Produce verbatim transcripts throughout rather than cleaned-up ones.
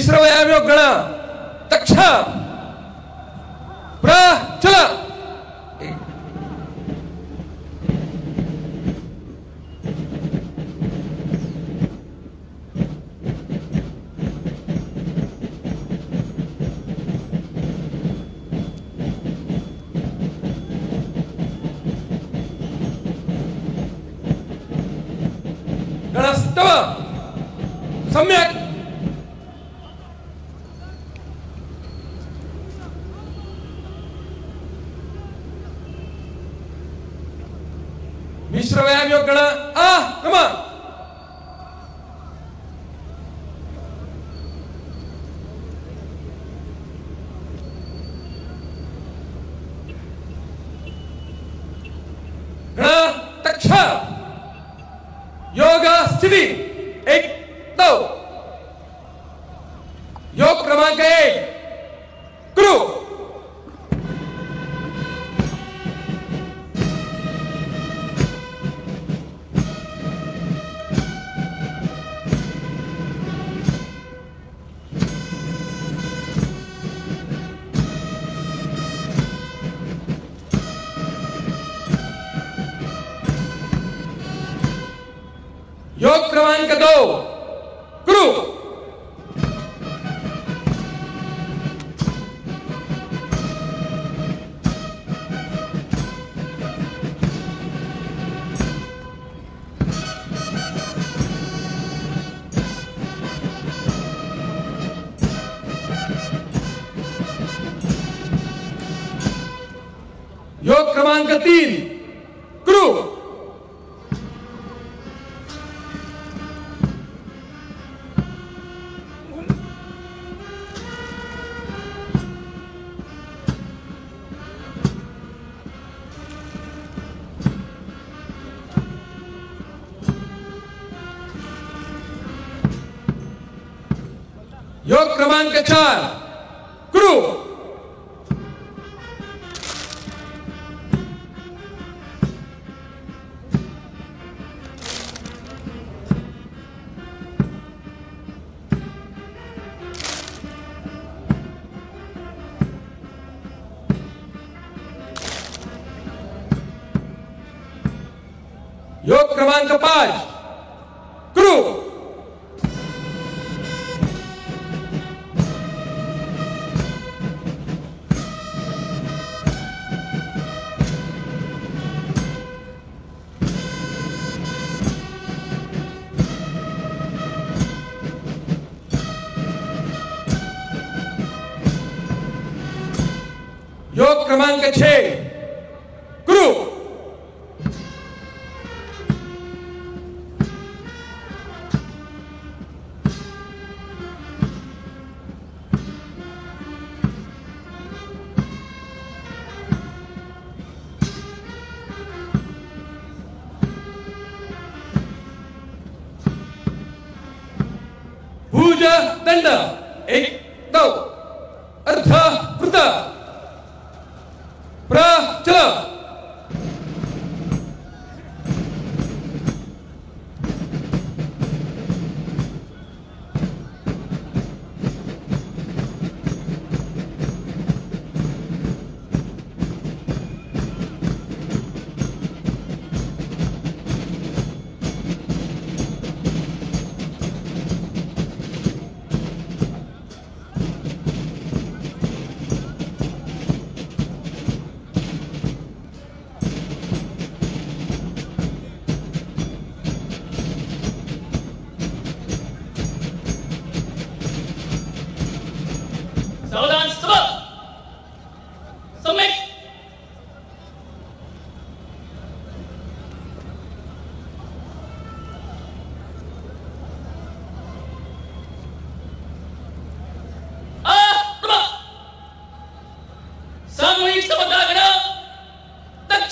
मिश्रवयाम्यो गण तक्ष प्रचल गणस्तव सम्यक मिश्रवयाम्यो गण आ क्रम गण तक्ष योग स्थिति एक दो योग क्रमांक एक गुरु योग क्रमांक दो गुरु योग क्रमांक तीन गुरु योग क्रमांक चार गुरु योग क्रमांक पांच गुरु योग क्रमांक छह गुरु भुज दंड एक दो अर्ध वृत्त प्रचल सावधान स्तव सम्यक सामूहिक समतागण तक्ष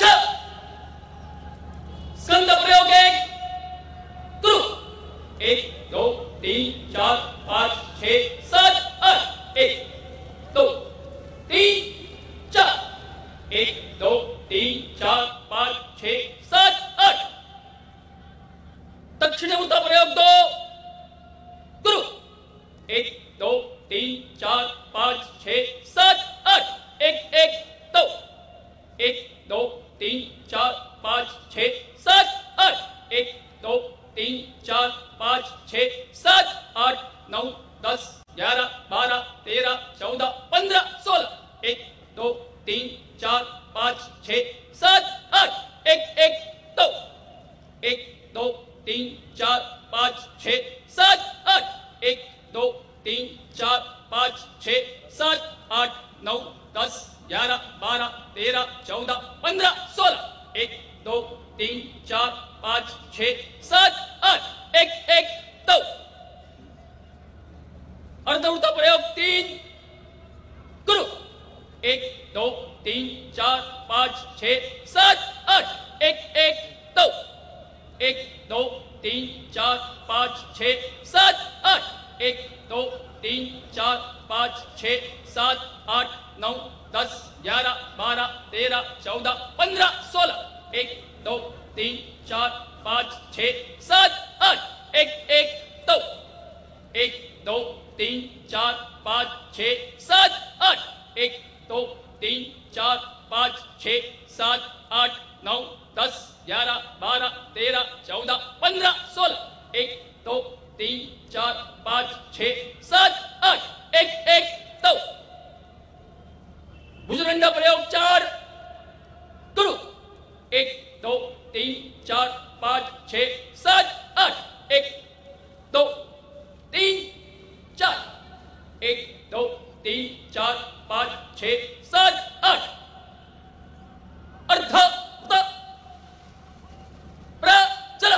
स्कंद प्रयोग एक गुरु एक दो तीन चार पाँच छह सात आठ एक दो तीन चार एक दो तीन चार पाँच छह सात आठ दक्षिण प्रयोग दो गुरु एक दो तीन चार पाँच छः सात आठ। एक दो तीन चार पाँच छः सात आठ नौ दस ग्यारह बारह तेरह चौदह पंद्रह सोलह। एक दो तीन चार पाँच छः सात आठ। एक एक दो। एक दो तीन चार पाँच छः सात आठ। एक दो तीन चार पाँच छः सात आठ नौ दस ग्यारह बारह तेरह चौदह पंद्रह सोलह। एक दो तीन चार पाँच छः सात आठ। एक एक दो। अर्धवृत्त प्रयोग तीन करो। एक दो तीन चार पाँच छः सात आठ। एक एक दो। एक दो तीन चार पाँच छः सात आठ। एक दो तीन चार पाँच छः सात आठ नौ दस ग्यारह बारह तेरह चौदह पंद्रह सोलह। एक दो तीन चार पाँच छः सात आठ। एक एक दो। एक दो तीन चार पाँच छः सात आठ। एक दो तीन चार पाँच छः सात आठ नौ दस ग्यारह बारह तेरह चौदह पंद्रह सोलह। एक दो तीन चार पाँच छः सात आठ। एक एक दो। भुजदंड प्रयोग चार करो। एक दो तीन चार पाँच छः सात आठ। एक दो तीन चार। एक दो तीन चार पाँच छः सात आठ। अर्ध प्रचल।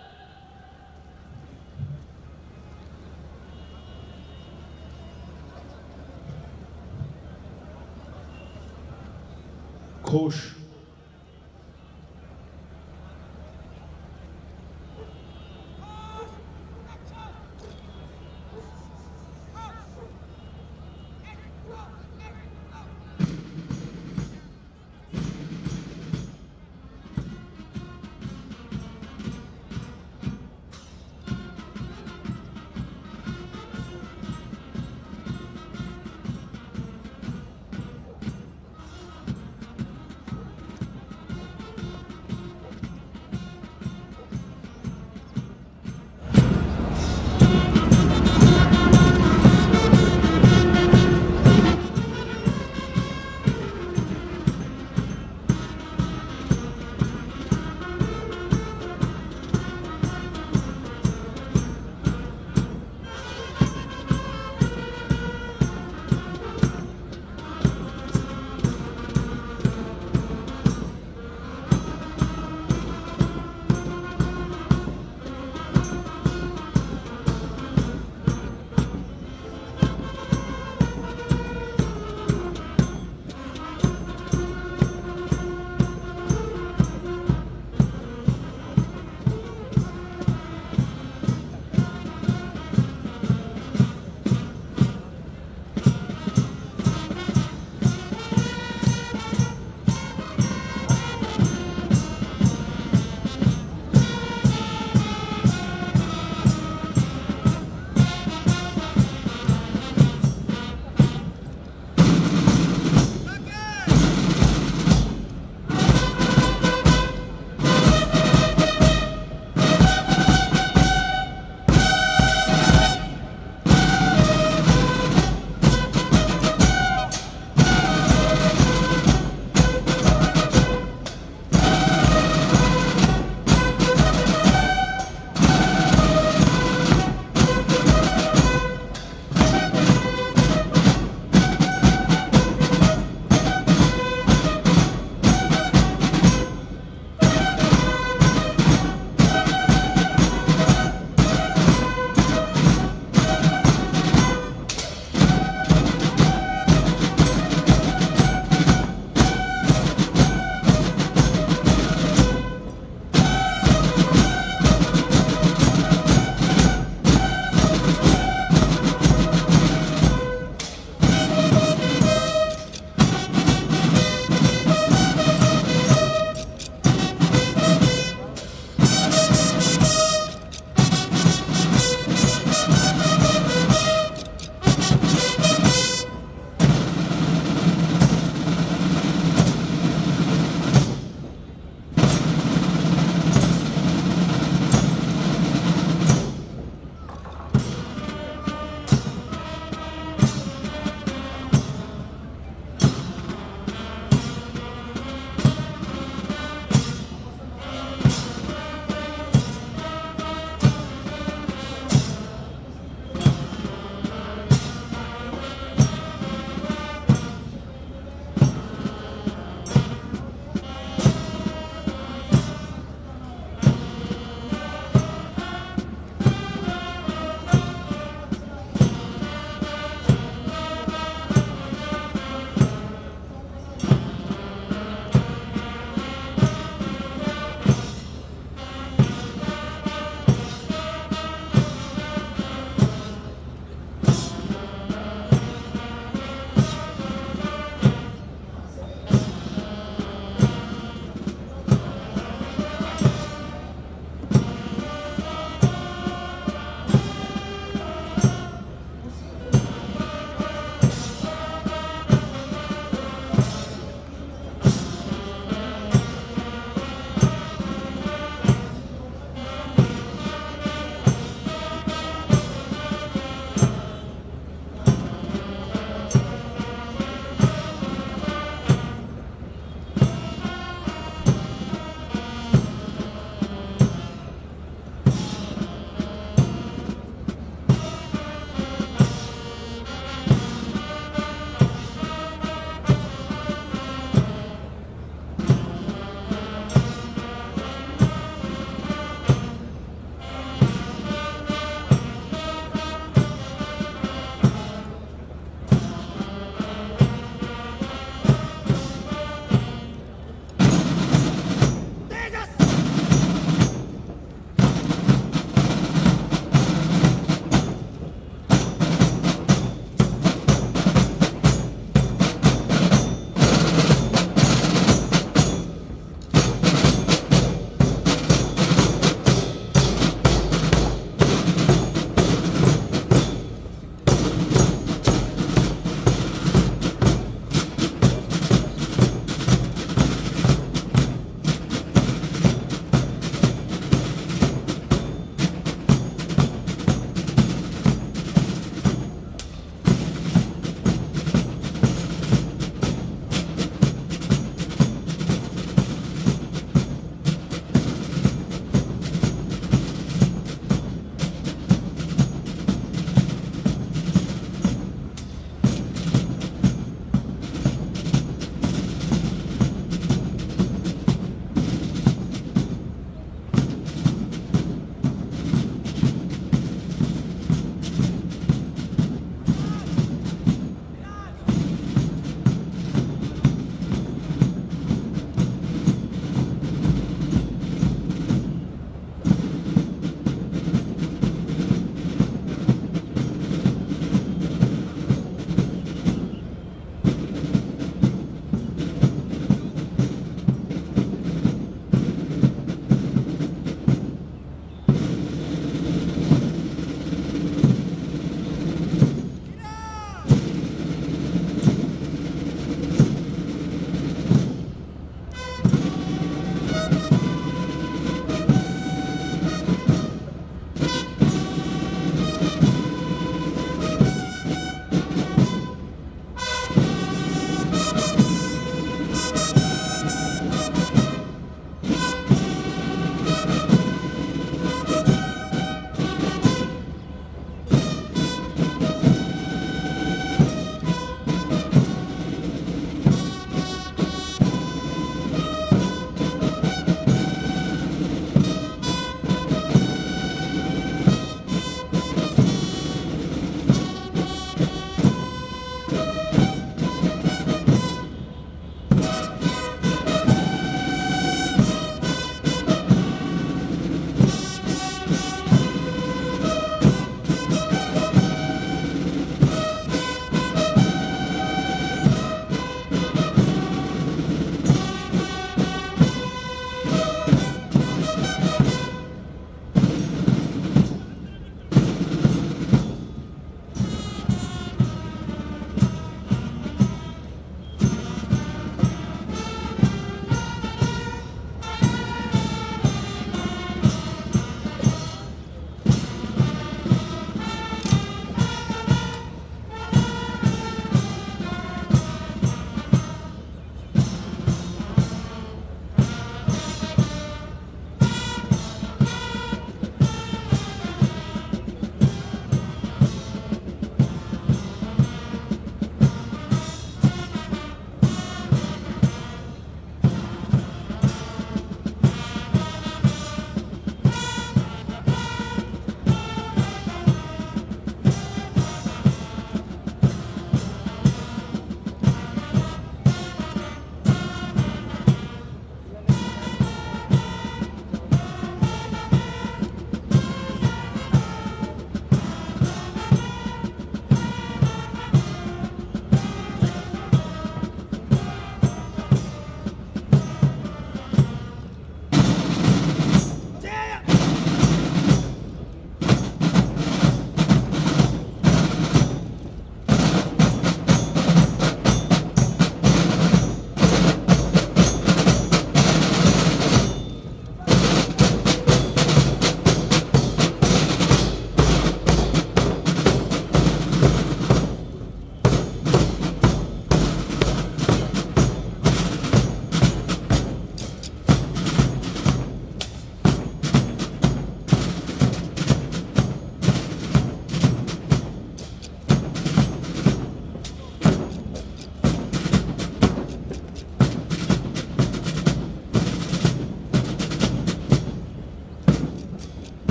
घोष।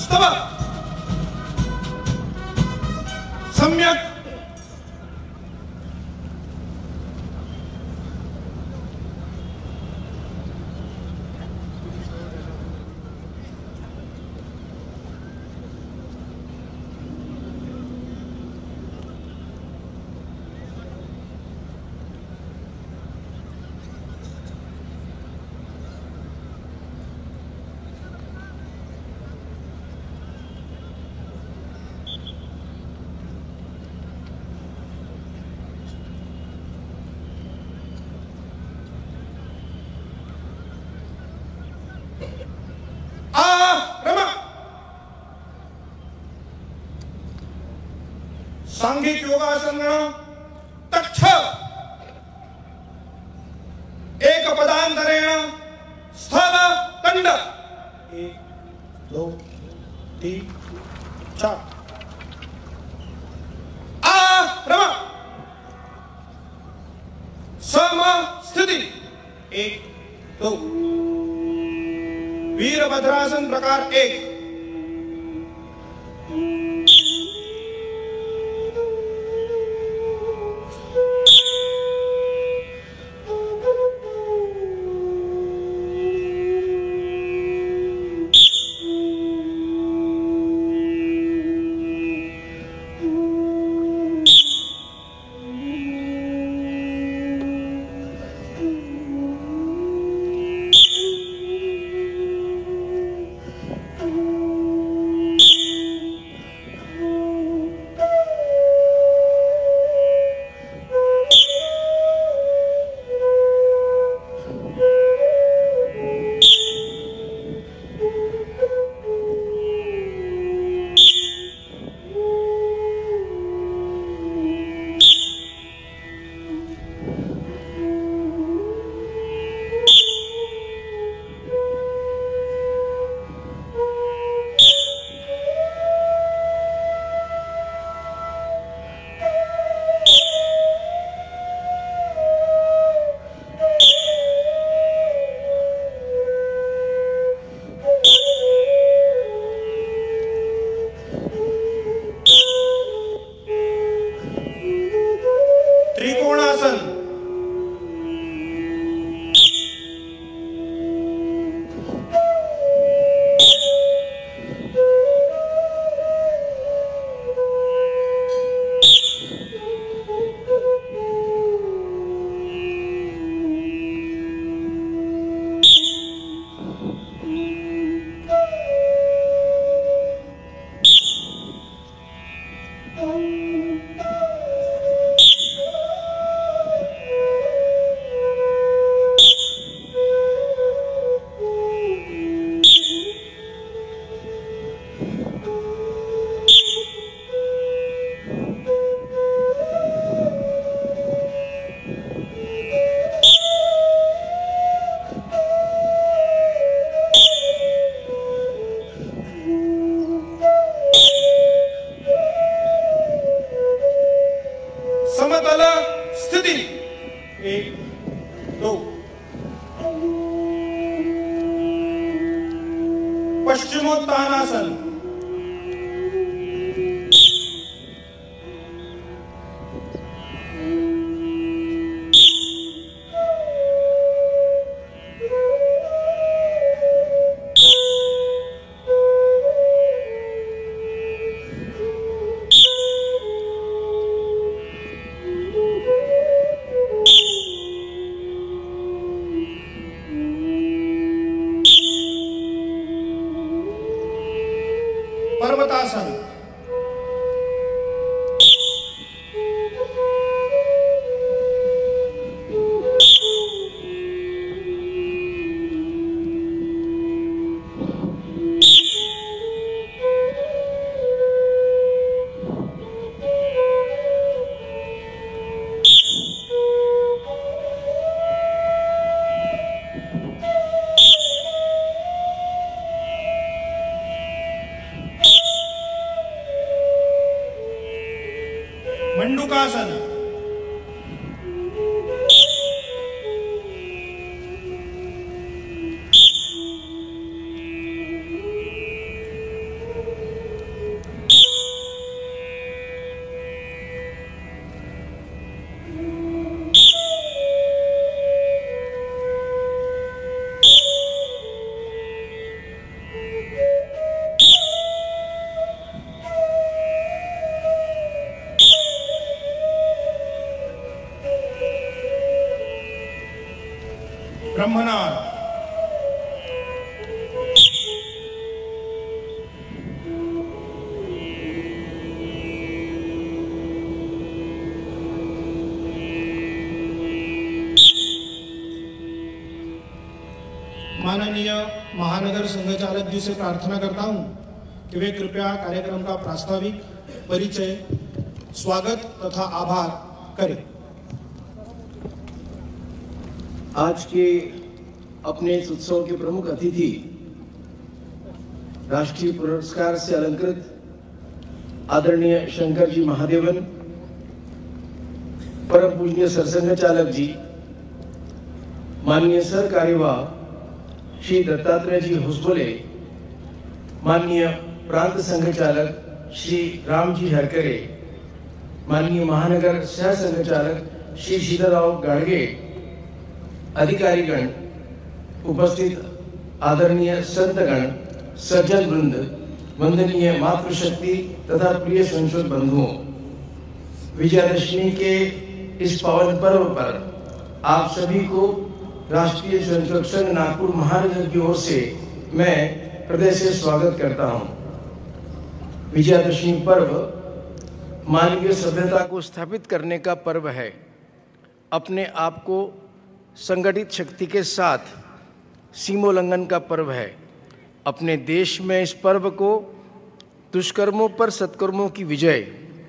स्तव सम्यक सांघिक योगासन तच्छ एक पदांतरेण स्थव दंड एक दो तीन चार आरम सम स्थिति एक दो वीरभद्रासन प्रकार एक समतल स्थिति एक दो पश्चिमोत्तानासन पर्वतासन मंडूकासन ब्रह्मनाद। माननीय महानगर संघचालक जी से प्रार्थना करता हूं कि वे कृपया कार्यक्रम का प्रास्ताविक, परिचय, स्वागत तथा आभार करें। आज के अपने इस उत्सव के प्रमुख अतिथि, राष्ट्रीय पुरस्कार से अलंकृत आदरणीय शंकर जी महादेवन, परम पूजनीय सरसंघ चालक जी, माननीय सर कार्यवाह श्री दत्तात्रेय जी हुसबोले, माननीय प्रांत संघ चालक श्री राम जी हरकरे, माननीय महानगर सह संघ चालक श्री सीताराव गाड़गे, अधिकारीगण, उपस्थित आदरणीय संतगण, सज्जन वृंद, वंदनीय मातृशक्ति तथा प्रिय संशोध बंधुओं, विजयादशमी के इस पावन पर्व पर आप सभी को राष्ट्रीय स्वयंसेवक संघ नागपुर महानगर की ओर से मैं हृदय से स्वागत करता हूं। विजयादशमी पर्व मानवीय सभ्यता को स्थापित करने का पर्व है। अपने आप को संगठित शक्ति के साथ सीमोल्लंघन का पर्व है। अपने देश में इस पर्व को दुष्कर्मों पर सत्कर्मों की विजय,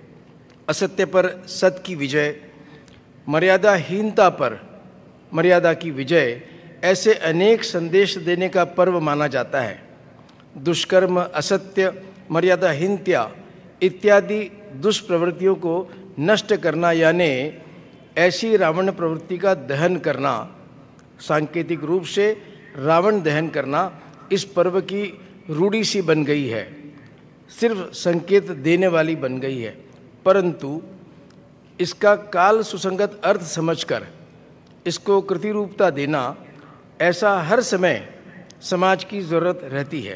असत्य पर सत्य की विजय, मर्यादाहीनता पर मर्यादा की विजय, ऐसे अनेक संदेश देने का पर्व माना जाता है। दुष्कर्म, असत्य, मर्यादाहीनता इत्यादि दुष्प्रवृत्तियों को नष्ट करना यानी ऐसी रावण प्रवृत्ति का दहन करना, सांकेतिक रूप से रावण दहन करना इस पर्व की रूढ़ी सी बन गई है, सिर्फ संकेत देने वाली बन गई है। परंतु इसका काल सुसंगत अर्थ समझकर इसको कृतिरूपता देना, ऐसा हर समय समाज की ज़रूरत रहती है।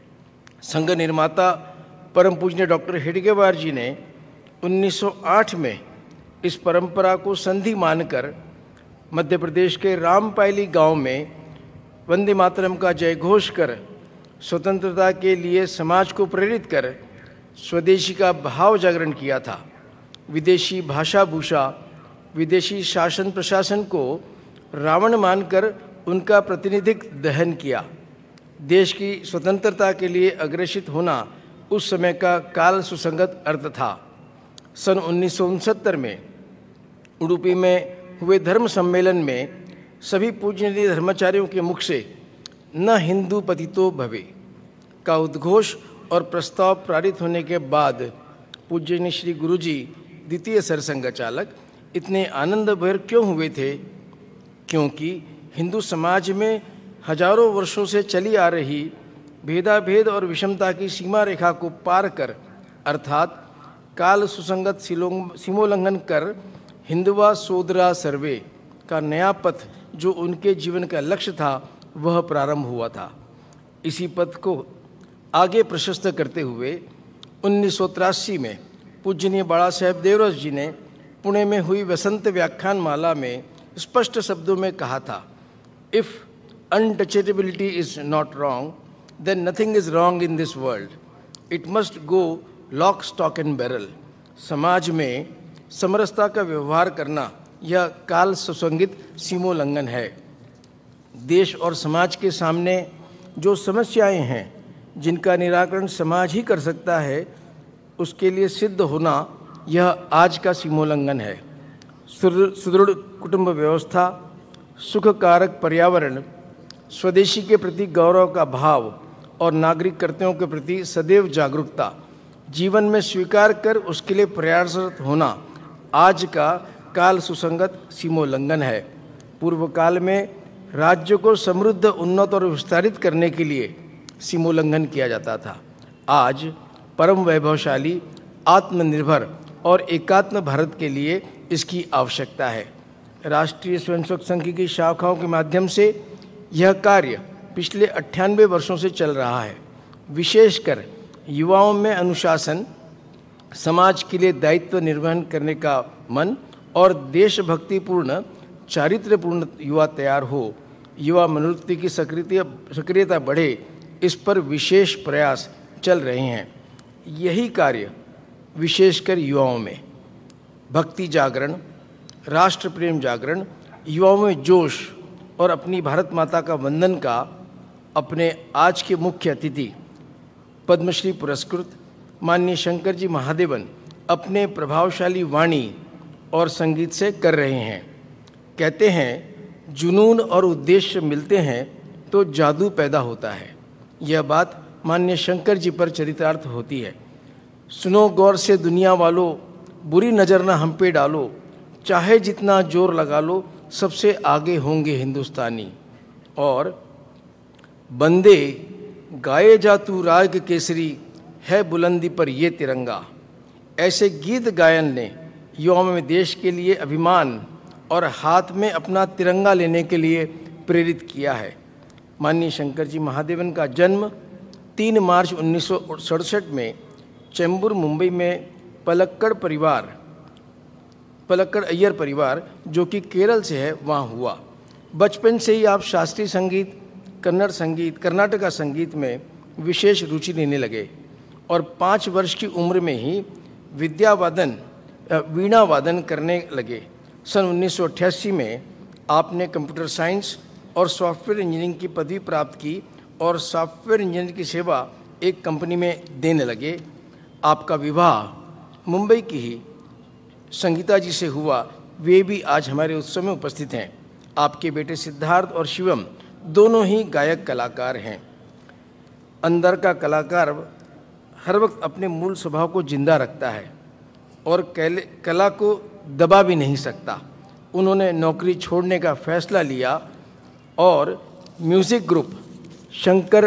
संघ निर्माता परम पूजनीय डॉक्टर हेडगेवार जी ने उन्नीस सौ आठ में इस परंपरा को संधि मानकर मध्य प्रदेश के रामपायली गांव में वंदे मातरम का जय घोष कर स्वतंत्रता के लिए समाज को प्रेरित कर स्वदेशी का भाव जागरण किया था। विदेशी भाषा भूषा, विदेशी शासन प्रशासन को रावण मानकर उनका प्रतिनिधिक दहन किया। देश की स्वतंत्रता के लिए अग्रेसित होना उस समय का काल सुसंगत अर्थ था। सन उन्नीस सौ उनसत्तर में उडुपी में हुए धर्म सम्मेलन में सभी पूजनीय धर्माचार्यों के मुख से न हिंदू पतितो भवे का उद्घोष और प्रस्ताव पारित होने के बाद पूजनीय श्री गुरुजी द्वितीय सरसंघ चालक इतने आनंद भर क्यों हुए थे? क्योंकि हिंदू समाज में हजारों वर्षों से चली आ रही भेदाभेद और विषमता की सीमा रेखा को पार कर, अर्थात काल सुसंगत सीमोल्लंघन कर हिंदुवा सोदरा सर्वे का नया पथ जो उनके जीवन का लक्ष्य था वह प्रारंभ हुआ था। इसी पथ को आगे प्रशस्त करते हुए उन्नीस सौ तिरासी में पूजनीय बाला साहेब देवरस जी ने पुणे में हुई वसंत व्याख्यान माला में स्पष्ट शब्दों में कहा था, if untouchability is not wrong then nothing is wrong in this world, it must go lock stock and barrel. समाज में समरसता का व्यवहार करना यह काल सुसंगित सीमोल्लंघन है। देश और समाज के सामने जो समस्याएं हैं जिनका निराकरण समाज ही कर सकता है, उसके लिए सिद्ध होना यह आज का सीमोल्लंघन है। सुदृढ़ कुटुंब व्यवस्था, सुखकारक पर्यावरण, स्वदेशी के प्रति गौरव का भाव और नागरिक कर्तव्यों के प्रति सदैव जागरूकता, जीवन में स्वीकार कर उसके लिए प्रयासरत होना आज का काल सुसंगत सीमोल्लंघन है। पूर्व काल में राज्य को समृद्ध, उन्नत और विस्तारित करने के लिए सीमोल्लंघन किया जाता था। आज परम वैभवशाली, आत्मनिर्भर और एकात्म भारत के लिए इसकी आवश्यकता है। राष्ट्रीय स्वयंसेवक संघ की शाखाओं के माध्यम से यह कार्य पिछले अट्ठानवे वर्षों से चल रहा है। विशेषकर युवाओं में अनुशासन, समाज के लिए दायित्व निर्वहन करने का मन और देशभक्तिपूर्ण, चारित्र्यपूर्ण युवा तैयार हो, युवा मनोवृत्ति की सक्रियता सक्रियता बढ़े, इस पर विशेष प्रयास चल रहे हैं। यही कार्य विशेषकर युवाओं में भक्ति जागरण, राष्ट्र प्रेम जागरण, युवाओं में जोश और अपनी भारत माता का वंदन का अपने आज के मुख्य अतिथि पद्मश्री पुरस्कृत माननीय शंकर जी महादेवन अपने प्रभावशाली वाणी और संगीत से कर रहे हैं। कहते हैं जुनून और उद्देश्य मिलते हैं तो जादू पैदा होता है। यह बात माननीय शंकर जी पर चरितार्थ होती है। सुनो गौर से दुनिया वालों, बुरी नज़र ना हम पे डालो, चाहे जितना जोर लगा लो, सबसे आगे होंगे हिंदुस्तानी। और बंदे गाए जा तू राग केसरी, है बुलंदी पर ये तिरंगा। ऐसे गीत गायन ने युवाओं में देश के लिए अभिमान और हाथ में अपना तिरंगा लेने के लिए प्रेरित किया है। माननीय शंकर जी महादेवन का जन्म तीन मार्च उन्नीस सौ सड़सठ में चेंबूर, मुंबई में पलक्कड़ परिवार पलक्कड़ अय्यर परिवार जो कि केरल से है, वहाँ हुआ। बचपन से ही आप शास्त्रीय संगीत, कन्नड़ संगीत, कर्नाटका संगीत में विशेष रुचि लेने लगे और पाँच वर्ष की उम्र में ही विद्या वादन वीणा वादन करने लगे। सन उन्नीस सौ अट्ठासी में आपने कंप्यूटर साइंस और सॉफ्टवेयर इंजीनियरिंग की पदवी प्राप्त की और सॉफ्टवेयर इंजीनियर की सेवा एक कंपनी में देने लगे। आपका विवाह मुंबई की ही संगीता जी से हुआ, वे भी आज हमारे उत्सव में उपस्थित हैं। आपके बेटे सिद्धार्थ और शिवम दोनों ही गायक कलाकार हैं। अंदर का कलाकार हर वक्त अपने मूल स्वभाव को जिंदा रखता है और कला को दबा भी नहीं सकता। उन्होंने नौकरी छोड़ने का फैसला लिया और म्यूज़िक ग्रुप शंकर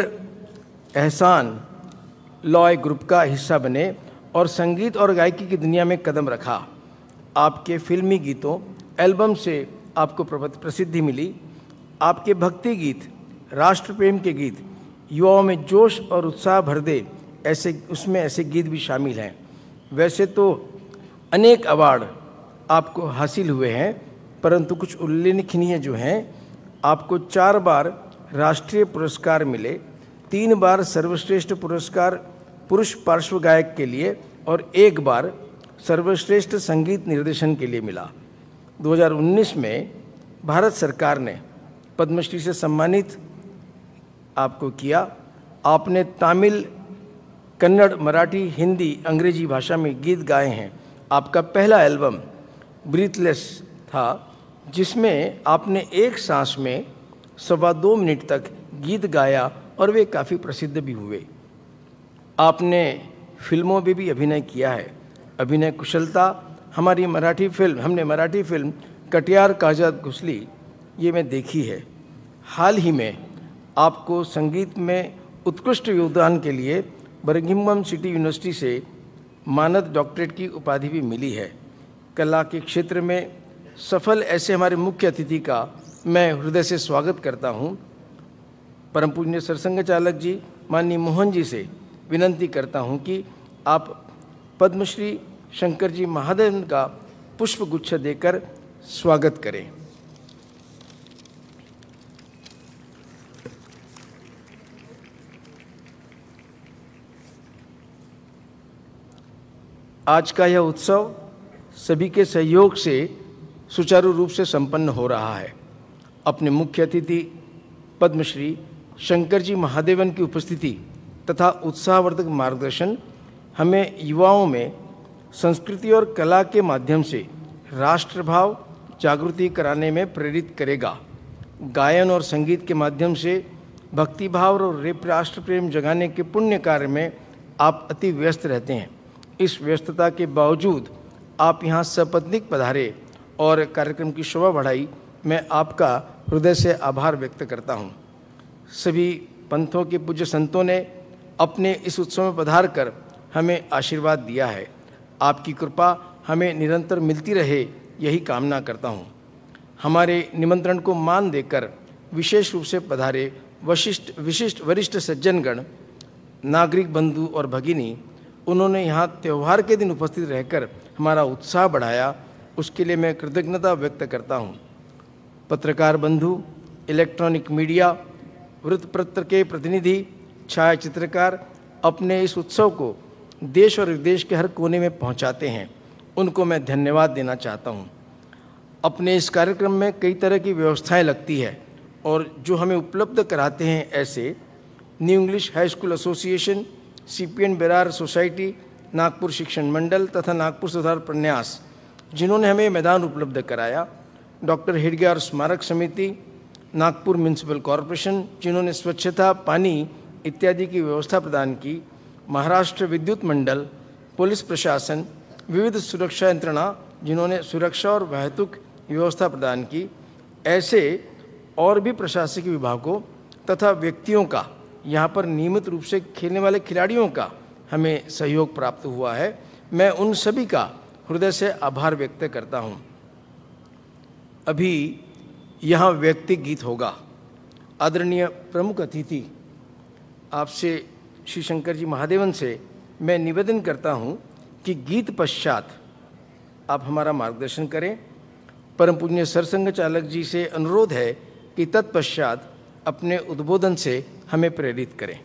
एहसान लॉय ग्रुप का हिस्सा बने और संगीत और गायकी की दुनिया में कदम रखा। आपके फिल्मी गीतों, एल्बम से आपको प्रसिद्धि मिली। आपके भक्ति गीत, राष्ट्र प्रेम के गीत युवाओं में जोश और उत्साह भर दे, ऐसे उसमें ऐसे गीत भी शामिल हैं। वैसे तो अनेक अवार्ड आपको हासिल हुए हैं, परंतु कुछ उल्लेखनीय जो हैं, आपको चार बार राष्ट्रीय पुरस्कार मिले, तीन बार सर्वश्रेष्ठ पुरस्कार पुरुष पार्श्व गायक के लिए और एक बार सर्वश्रेष्ठ संगीत निर्देशन के लिए मिला। दो हज़ार उन्नीस में भारत सरकार ने पद्मश्री से सम्मानित आपको किया। आपने तमिल, कन्नड़, मराठी, हिंदी, अंग्रेजी भाषा में गीत गाए हैं। आपका पहला एल्बम ब्रीथलेस था, जिसमें आपने एक सांस में सवा दो मिनट तक गीत गाया और वे काफ़ी प्रसिद्ध भी हुए। आपने फिल्मों में भी अभिनय किया है। अभिनय कुशलता हमारी मराठी फिल्म हमने मराठी फिल्म कटियार काजात घुसली ये मैं देखी है। हाल ही में आपको संगीत में उत्कृष्ट योगदान के लिए बर्मिंघम सिटी यूनिवर्सिटी से मानद डॉक्टरेट की उपाधि भी मिली है। कला के क्षेत्र में सफल ऐसे हमारे मुख्य अतिथि का मैं हृदय से स्वागत करता हूं। परम पूज्य सरसंघ चालक जी माननीय मोहन जी से विनंती करता हूं कि आप पद्मश्री शंकर जी महादेवन का पुष्प गुच्छ देकर स्वागत करें। आज का यह उत्सव सभी के सहयोग से सुचारू रूप से संपन्न हो रहा है। अपने मुख्य अतिथि पद्मश्री शंकर जी महादेवन की उपस्थिति तथा उत्साहवर्धक मार्गदर्शन हमें युवाओं में संस्कृति और कला के माध्यम से राष्ट्रभाव जागृति कराने में प्रेरित करेगा। गायन और संगीत के माध्यम से भक्तिभाव और राष्ट्र प्रेम जगाने के पुण्य कार्य में आप अति व्यस्त रहते हैं। इस व्यस्तता के बावजूद आप यहाँ सपत्नीक पधारे और कार्यक्रम की शोभा बढ़ाई। मैं आपका हृदय से आभार व्यक्त करता हूँ। सभी पंथों के पूज्य संतों ने अपने इस उत्सव में पधार कर हमें आशीर्वाद दिया है। आपकी कृपा हमें निरंतर मिलती रहे, यही कामना करता हूँ। हमारे निमंत्रण को मान देकर विशेष रूप से पधारे वशिष्ठ विशिष्ट वरिष्ठ सज्जनगण, नागरिक बंधु और भगिनी, उन्होंने यहाँ त्यौहार के दिन उपस्थित रहकर हमारा उत्साह बढ़ाया, उसके लिए मैं कृतज्ञता व्यक्त करता हूँ। पत्रकार बंधु, इलेक्ट्रॉनिक मीडिया, वृत्तपत्र के प्रतिनिधि, छायाचित्रकार अपने इस उत्सव को देश और विदेश के हर कोने में पहुंचाते हैं, उनको मैं धन्यवाद देना चाहता हूं। अपने इस कार्यक्रम में कई तरह की व्यवस्थाएं लगती है और जो हमें उपलब्ध कराते हैं, ऐसे new English high school association, CPN Berar society, Nagpur शिक्षण मंडल तथा नागपुर सुधार प्रन्यास, जिन्होंने हमें मैदान उपलब्ध कराया, डॉक्टर हेडगेवार स्मारक समिति, नागपुर म्यूनिसिपल कॉरपोरेशन, जिन्होंने स्वच्छता, पानी इत्यादि की व्यवस्था प्रदान की, महाराष्ट्र विद्युत मंडल, पुलिस प्रशासन, विविध सुरक्षा यंत्रणा, जिन्होंने सुरक्षा और वाहतूक व्यवस्था प्रदान की, ऐसे और भी प्रशासकीय विभागों तथा व्यक्तियों का, यहाँ पर नियमित रूप से खेलने वाले खिलाड़ियों का हमें सहयोग प्राप्त हुआ है। मैं उन सभी का हृदय से आभार व्यक्त करता हूँ। अभी यहाँ व्यक्ति गीत होगा। आदरणीय प्रमुख अतिथि आपसे, श्री शंकर जी महादेवन से मैं निवेदन करता हूँ कि गीत पश्चात आप हमारा मार्गदर्शन करें। परम पूज्य सरसंघ चालक जी से अनुरोध है कि तत्पश्चात अपने उद्बोधन से हमें प्रेरित करें।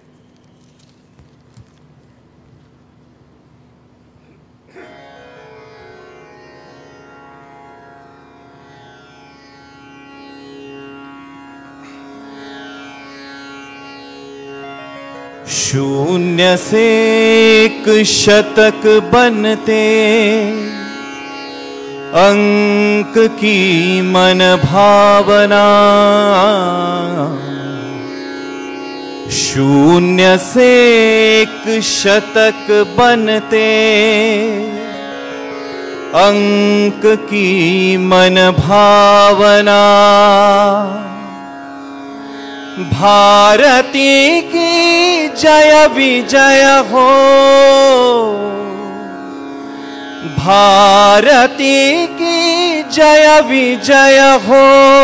शून्य से एक शतक बनते, अंक की मन भावना। शून्य से एक शतक बनते, अंक की मन भावना। भारती की जय विजय हो, भारती की जय विजय हो।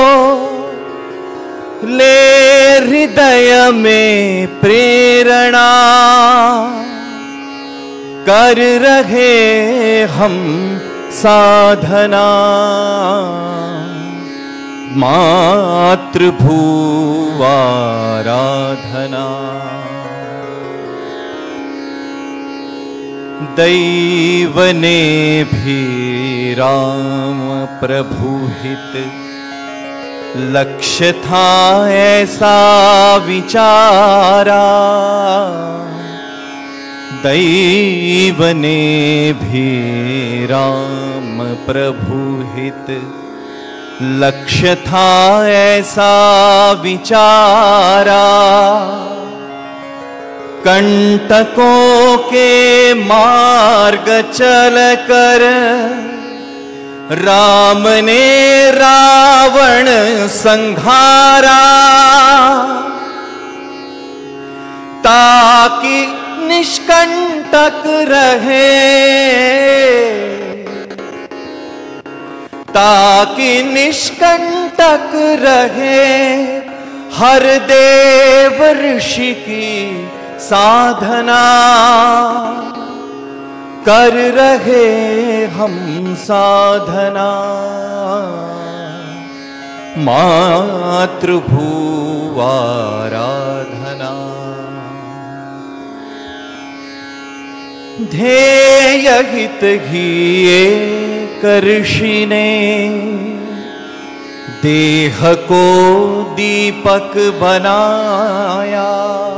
ले हृदय में प्रेरणा, कर रहे हम साधना। मातृभूवाराधना, दैव ने भी राम प्रभु हित, लक्ष्य था ऐसा विचारा। दैव ने भी राम प्रभु हित, लक्ष्य था ऐसा विचारा। कंटकों के मार्ग चल कर राम ने रावण संहारा, ताकि निष्कंटक रहे, ताकि निष्कंटक रहे हर देव ऋषि की साधना। कर रहे हम साधना, मातृभूवाराधना। ध्येय हित ही एक ऋषि ने, देह को दीपक बनाया।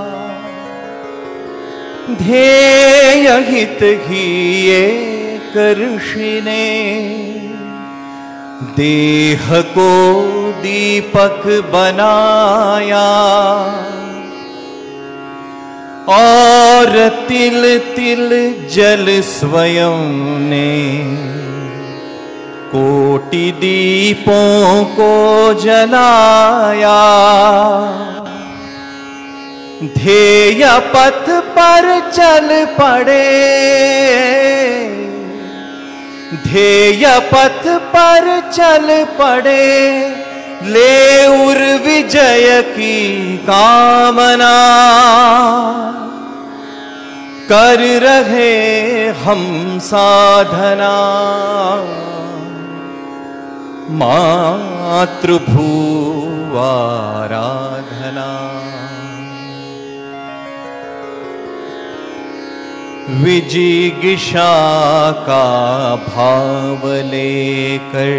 ध्येय हित ही एक ऋषि ने, देह को दीपक बनाया। और तिल तिल जल स्वयं ने कोटि दीपों को जलाया। ध्येय पथ पर चल पड़े, ध्येय पथ पर चल पड़े। ले उर विजय की कामना, कर रहे हम साधना। मातृभूवाराधना। आराधना। विजिगिषा का भाव लेकर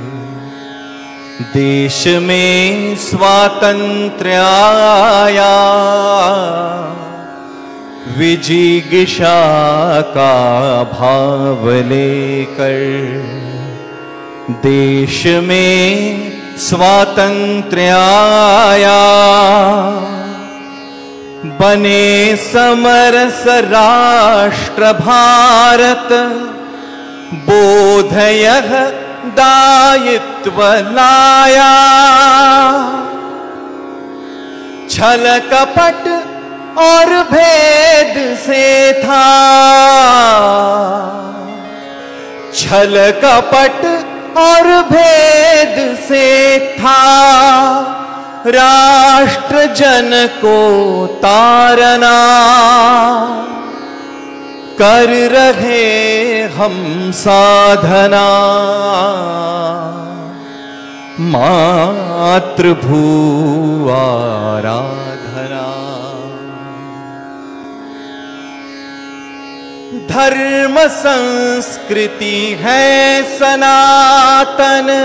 देश में स्वातंत्र्य आया। विजिगिषा का भाव लेकर देश में स्वातंत्र्य आया। बने समरस राष्ट्र भारत बोध यह दायित्व लाया। छल कपट और भेद से था, छल कपट और भेद से था राष्ट्र जन को तारना। कर रहे हम साधना मातृभू आराधना। धर्म संस्कृति है सनातन,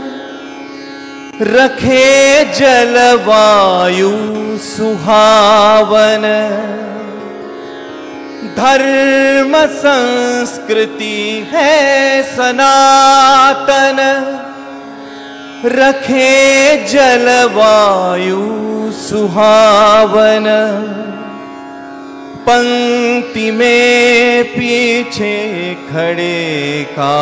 रखे जलवायु सुहावन। धर्म संस्कृति है सनातन, रखे जलवायु सुहावन। पंक्ति में पीछे खड़े का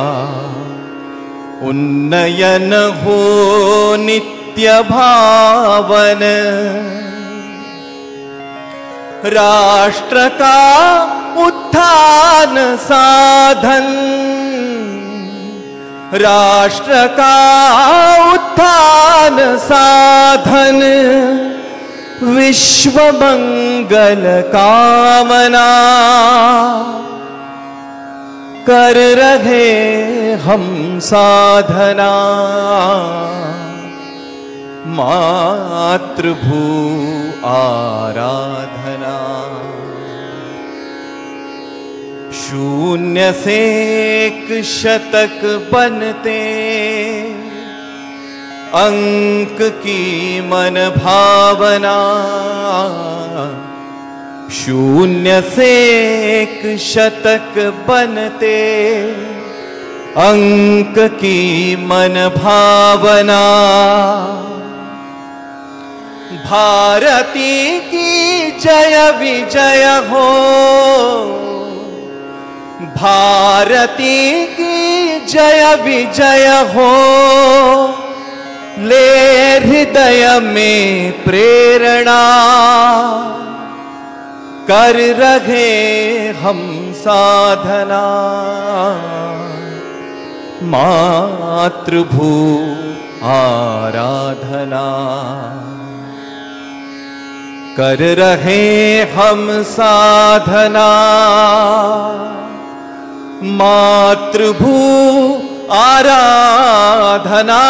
उन्नयन हो नित्य भावन। राष्ट्र का उत्थान साधन, राष्ट्र का उत्थान साधन। विश्व मंगल कामना कर रहे हम साधना मातृभू आराधना। शून्य से एक शतक बनते अंक की मन भावना। शून्य से एक शतक बनते अंक की मन भावना। भारती की जय विजय हो, भारती की जय विजय हो। ले हृदय में प्रेरणा कर रहे हम साधना मातृभू आराधना। कर रहे हम साधना मातृभू आराधना।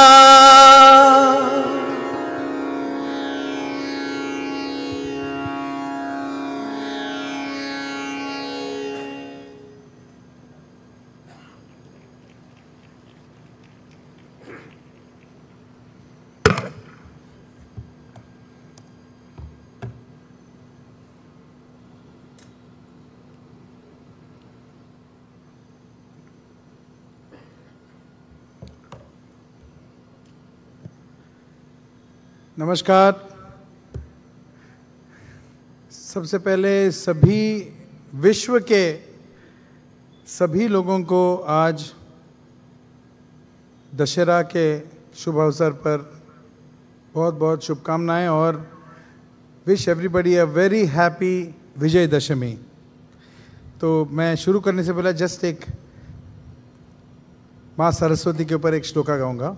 नमस्कार। सबसे पहले सभी विश्व के सभी लोगों को आज दशहरा के शुभ अवसर पर बहुत बहुत शुभकामनाएं और wish everybody a very happy Vijayadashami. तो मैं शुरू करने से पहले जस्ट एक माँ सरस्वती के ऊपर एक श्लोका गाऊंगा।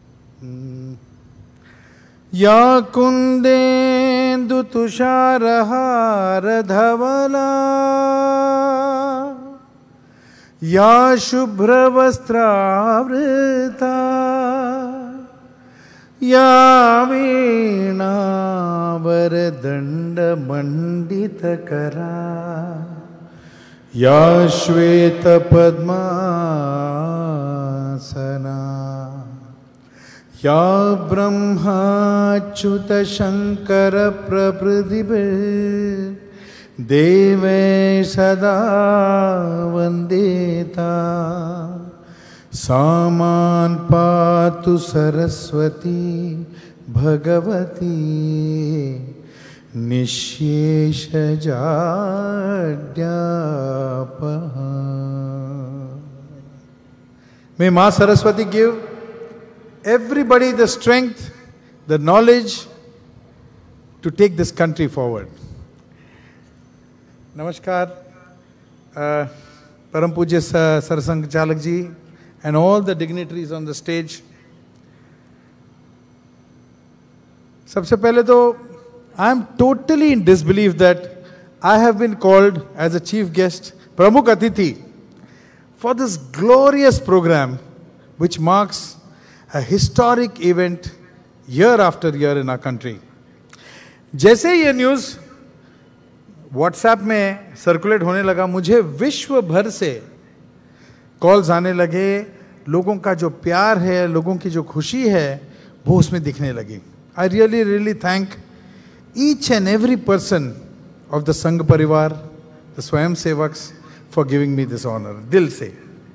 या कुंदेन्दु तुषारहार धवला, या शुभ्र वस्त्रावृता, या वीणावरदण्डमण्डितकरा या श्वेतपद्मासना या ब्रह्माच्युतशङ्करप्रभृतिभिर्देवै सदा वन्दिता सा मां पातु Saraswati Bhagwati निःशेषजाड्यापहा. May Ma Saraswati give everybody the strength, the knowledge to take this country forward. Namaskar, uh, Param Pujya Sarsang Chalak ji and all the dignitaries on the stage. सबसे पहले तो I am totally in disbelief that I have been called as a chief guest, Pramukh Atithi, for this glorious program which marks a historic event year after year in our country. जैसे ये news WhatsApp में circulate होने लगा, मुझे विश्व भर से calls आने लगे. लोगों का जो प्यार है, लोगों की जो खुशी है, वो उसमें दिखने लगी. I really, really thank each and every person of the Sangh Parivar, the Swayam Sevaks, for giving me this honor. Dil se.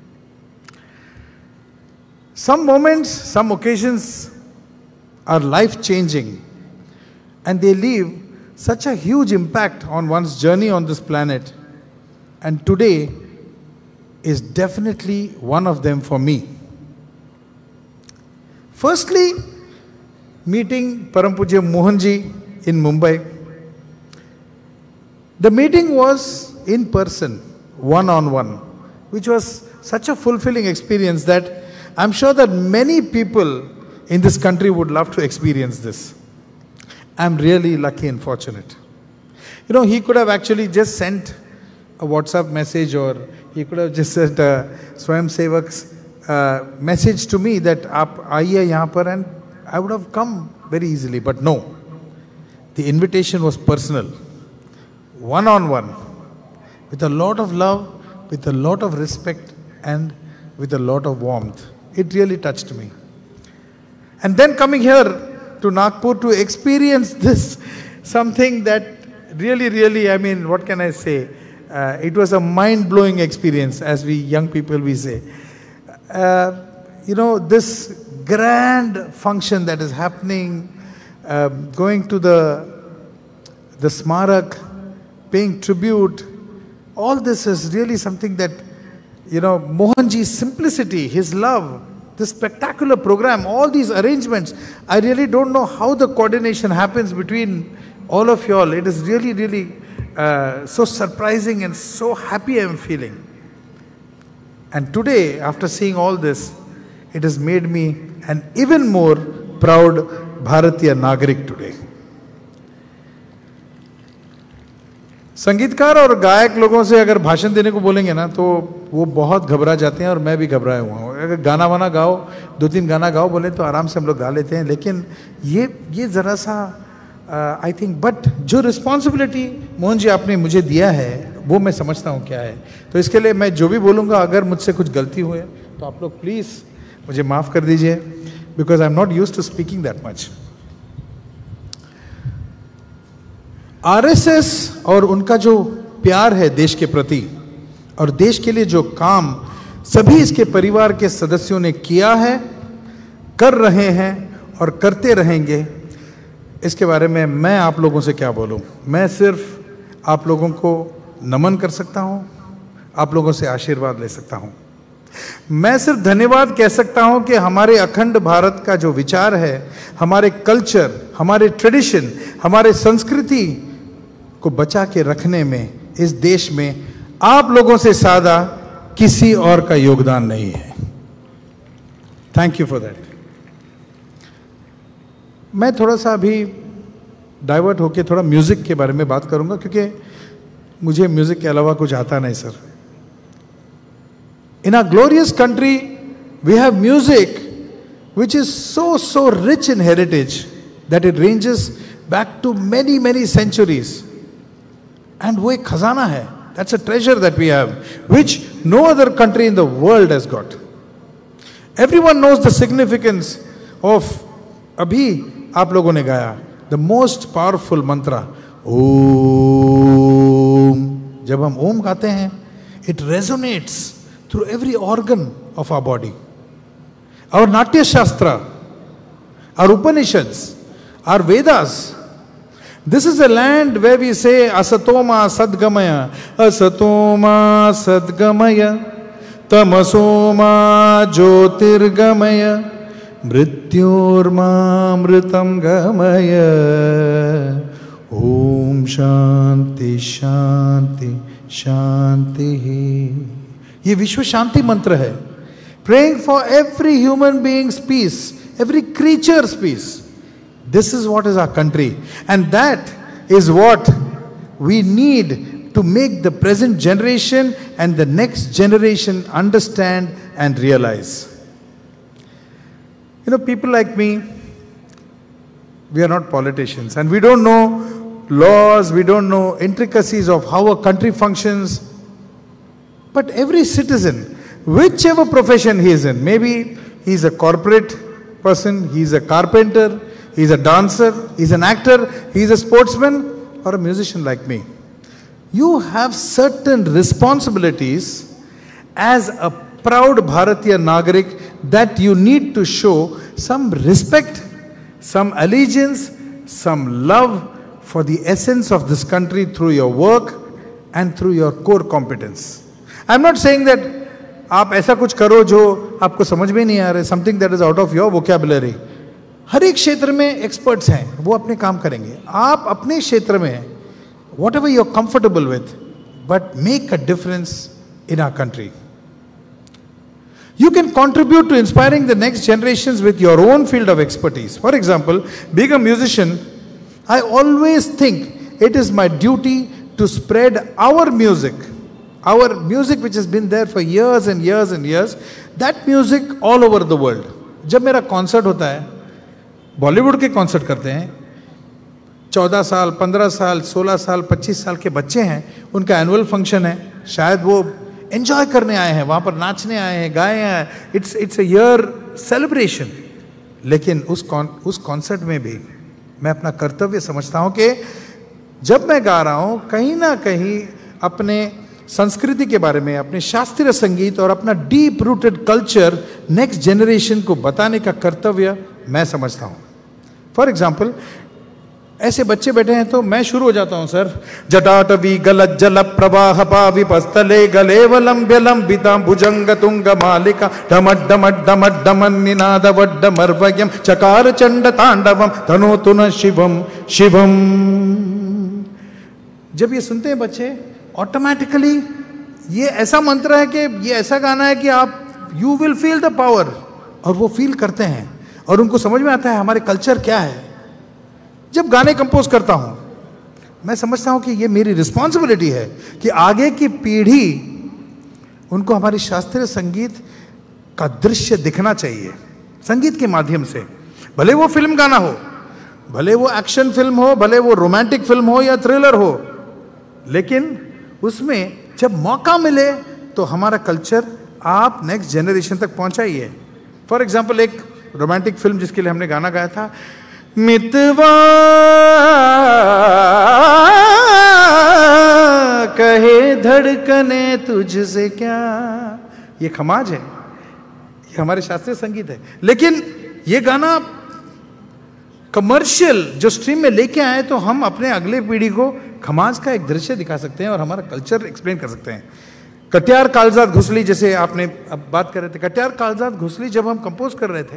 Some moments, some occasions are life-changing, and they leave such a huge impact on one's journey on this planet. And today is definitely one of them for me. Firstly, meeting Param Pujya Mohanji in Mumbai. The meeting was in person, one-on-one, which was such a fulfilling experience that I'm sure that many people in this country would love to experience this. I'm really lucky and fortunate. You know, he could have actually just sent a WhatsApp message, or he could have just sent a Swayam Sevak's uh, message to me that aap aiye yahan par, and I would have come very easily. But no, the invitation was personal, one-on-one, with a lot of love, with a lot of respect, and with a lot of warmth. It really touched me. And then coming here to Nagpur to experience this, something that really, really, I mean, what can I say? Uh, it was a mind-blowing experience, as we young people, we say. Uh, you know, this grand function that is happening, uh, going to the, the Smarak, paying tribute, all this is really something that, you know, Mohanji's simplicity, his love, this spectacular program, all these arrangements, I really don't know how the coordination happens between all of you all. It is really, really uh, so surprising and so happy I am feeling. And today, after seeing all this, it has made me an even more proud Bharatiya Nagarik today. संगीतकार और गायक लोगों से अगर भाषण देने को बोलेंगे ना, तो वो बहुत घबरा जाते हैं, और मैं भी घबराया हुआ हूँ. अगर गाना वाना गाओ, दो तीन गाना गाओ बोले तो आराम से हम लोग गा लेते हैं, लेकिन ये ये ज़रा सा आई थिंक, बट जो रिस्पॉन्सिबिलिटी मोहन जी आपने मुझे दिया है, वो मैं समझता हूँ क्या है. तो इसके लिए मैं जो भी बोलूँगा, अगर मुझसे कुछ गलती हुए तो आप लोग प्लीज़ मुझे माफ़ कर दीजिए, because I am not used to speaking that much. RSS और उनका जो प्यार है देश के प्रति, और देश के लिए जो काम सभी इसके परिवार के सदस्यों ने किया है, कर रहे हैं और करते रहेंगे, इसके बारे में मैं आप लोगों से क्या बोलूं. मैं सिर्फ आप लोगों को नमन कर सकता हूं, आप लोगों से आशीर्वाद ले सकता हूं. मैं सिर्फ धन्यवाद कह सकता हूं कि हमारे अखंड भारत का जो विचार है, हमारे कल्चर, हमारे ट्रेडिशन, हमारे संस्कृति को बचा के रखने में इस देश में आप लोगों से ज़्यादा किसी और का योगदान नहीं है. Thank you for that. मैं थोड़ा सा अभी डाइवर्ट होके थोड़ा म्यूजिक के बारे में बात करूंगा, क्योंकि मुझे म्यूजिक के अलावा कुछ आता नहीं sir. In a glorious country we have music which is so, so rich in heritage that it ranges back to many, many centuries. And वो एक खजाना है. That's a treasure that we have, which no other country in the world has got. Everyone knows the significance of, अभी आप लोगों ने गाया, the most powerful mantra, Om. जब हम ओम गाते हैं, it resonates through every organ of our body. Our Natya Shastra, our Upanishads, our Vedas. This is a land where we say Asatoma Sadgamaya, Asatoma Sadgamaya, Tamasoma Jyotirgamaya, Mrityorma Mritam Gamaya. Om Shanti Shanti Shanti. ये विश्व शांति मंत्र है. Praying for every human being's peace, every creature's peace. This is what is our country, and that is what we need to make the present generation and the next generation understand and realize. You know, people like me, we are not politicians, and we don't know laws, we don't know intricacies of how a country functions. But every citizen, whichever profession he is in, maybe he's a corporate person, he's a carpenter, he's a dancer, he's an actor, he's a sportsman, or a musician like me. You have certain responsibilities as a proud Bharatiya Nagarik that you need to show some respect, some allegiance, some love for the essence of this country through your work and through your core competence. I'm not saying that आप ऐसा कुछ करो जो आपको समझ में नहीं आ रहा है, something that is out of your vocabulary. हर एक क्षेत्र में एक्सपर्ट्स हैं, वो अपने काम करेंगे. आप अपने क्षेत्र में whatever you're comfortable with, but make a difference in our country. You can contribute to inspiring the next generations with your own field of expertise. For example, being a musician, I always think it is my duty to spread our music, our music which has been there for years and years and years, that music all over the world. जब मेरा concert होता है, बॉलीवुड के concert करते हैं, चौदह साल, पंद्रह साल, सोलह साल, पच्चीस साल के बच्चे हैं, उनका एनुअल फंक्शन है, शायद वो एंजॉय करने आए हैं, वहाँ पर नाचने आए हैं, गाए हैं, it's it's a year celebration. लेकिन उस कॉन उस कॉन्सर्ट में भी मैं अपना कर्तव्य समझता हूँ कि जब मैं गा रहा हूँ, कहीं ना कहीं अपने संस्कृति के बारे में, अपने शास्त्रीय संगीत और अपना deep rooted culture next generation को बताने का कर्तव्य मैं समझता हूँ. फॉर एग्जाम्पल, ऐसे बच्चे बैठे हैं तो मैं शुरू हो जाता हूं सर. जटाटवी गलत जल प्रवाह पाविपस्तले गलेवलंब्यलम बितां भुजंग तुंग मालिका डमट डमट डमट डमन निनाद वड्डमर्वयम चकार चंड तांडवम धनोतु न शिवम शिवम. जब ये सुनते हैं बच्चे, ऑटोमेटिकली ये ऐसा मंत्र है कि ये ऐसा गाना है कि आप you will feel the power, और वो फील करते हैं और उनको समझ में आता है हमारे कल्चर क्या है. जब गाने कंपोज करता हूं, मैं समझता हूं कि ये मेरी रिस्पॉन्सिबिलिटी है कि आगे की पीढ़ी उनको हमारी शास्त्रीय संगीत का दृश्य दिखना चाहिए संगीत के माध्यम से. भले वो फिल्म गाना हो, भले वो एक्शन फिल्म हो, भले वो रोमांटिक फिल्म हो या थ्रिलर हो, लेकिन उसमें जब मौका मिले तो हमारा कल्चर आप नेक्स्ट जनरेशन तक पहुंचाइए. फॉर एग्जाम्पल, एक रोमांटिक फिल्म जिसके लिए हमने गाना गाया था, मितवा कहे धड़कने तुझसे क्या, ये खमाज है, ये हमारे शास्त्रीय संगीत है. लेकिन ये गाना कमर्शियल जो स्ट्रीम में लेके आए तो हम अपने अगले पीढ़ी को खमाज का एक दृश्य दिखा सकते हैं और हमारा कल्चर एक्सप्लेन कर सकते हैं. कट्यार कालजात घुसली, जैसे आपने अब बात कर रहे थे, कट्यार कालजात घुसली जब हम कंपोज कर रहे थे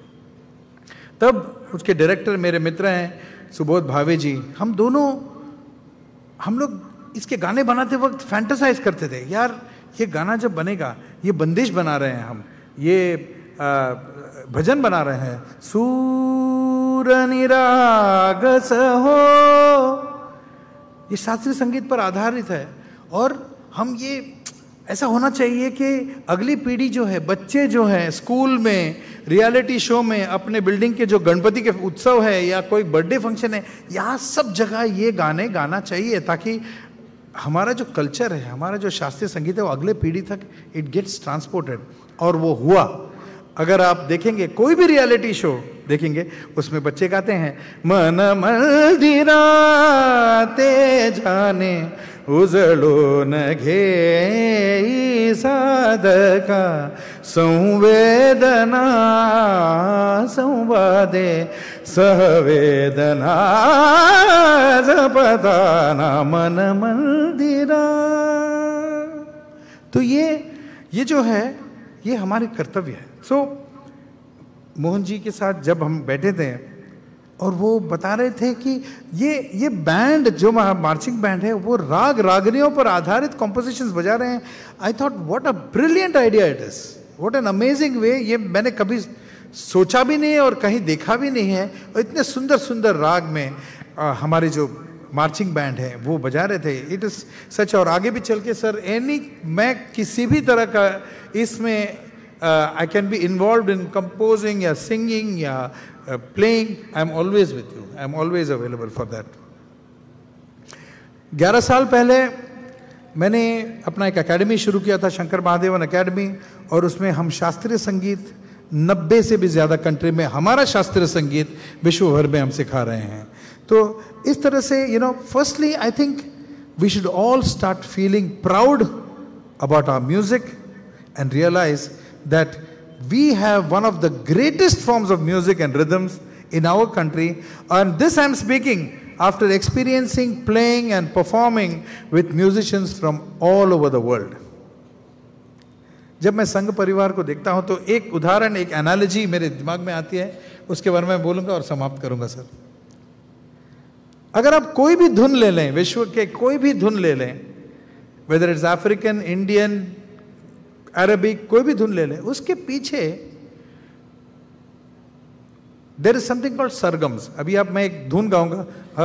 तब उसके डायरेक्टर मेरे मित्र हैं सुबोध भावे जी. हम दोनों हम लोग इसके गाने बनाते वक्त फैंटेसाइज करते थे, यार ये गाना जब बनेगा, ये बंदिश बना रहे हैं हम, ये आ, भजन बना रहे हैं, सूर निराग हो, ये शास्त्रीय संगीत पर आधारित है और हम ये ऐसा होना चाहिए कि अगली पीढ़ी जो है, बच्चे जो हैं स्कूल में, रियलिटी शो में, अपने बिल्डिंग के जो गणपति के उत्सव है या कोई बर्थडे फंक्शन है, यहाँ सब जगह ये गाने गाना चाहिए, ताकि हमारा जो कल्चर है, हमारा जो शास्त्रीय संगीत है, वो अगले पीढ़ी तक इट गेट्स ट्रांसपोर्टेड। और वो हुआ। अगर आप देखेंगे कोई भी रियलिटी शो देखेंगे, उसमें बच्चे गाते हैं, मन मंदिराते जाने उजड़ो न घे साधका संवेदना संवादे सहवेदना जपदाना मन मंदिरा। तो ये ये जो है ये हमारे कर्तव्य है। सो so, मोहन जी के साथ जब हम बैठे थे और वो बता रहे थे कि ये ये बैंड जो मार्चिंग बैंड है वो राग रागनियों पर आधारित कॉम्पोजिशंस बजा रहे हैं। I thought what a brilliant idea it is, what an amazing way. ये मैंने कभी सोचा भी नहीं है और कहीं देखा भी नहीं है। और इतने सुंदर सुंदर राग में आ, हमारे जो मार्चिंग बैंड है वो बजा रहे थे। It is such. और आगे भी चल के सर एनी मैं किसी भी तरह का इसमें I can be involve in composing या सिंगिंग या playing, I am always with you, I am always available for that. ग्यारह साल पहले मैंने अपना एक एकेडमी शुरू किया था, शंकर महादेवन एकेडमी, और उसमें हम शास्त्रीय संगीत नब्बे से भी ज़्यादा कंट्री में हमारा शास्त्रीय संगीत विश्व भर में हम सिखा रहे हैं। तो इस तरह से you know firstly I think we should all start feeling proud about our music and realize that we have one of the greatest forms of music and rhythms in our country. And this I'm speaking after experiencing playing and performing with musicians from all over the world. जब मैं संघ परिवार को देखता हूं तो एक उदाहरण, एक एनालॉजी मेरे दिमाग में आती है, उसके बारे में बोलूंगा और समाप्त करूंगा सर। अगर आप कोई भी धुन ले लें, विश्व के कोई भी धुन ले लें, whether it's African, Indian, Arabic, कोई भी धुन ले लें, उसके पीछे there is something called sargams. अभी आप, मैं एक धुन गाऊंगा,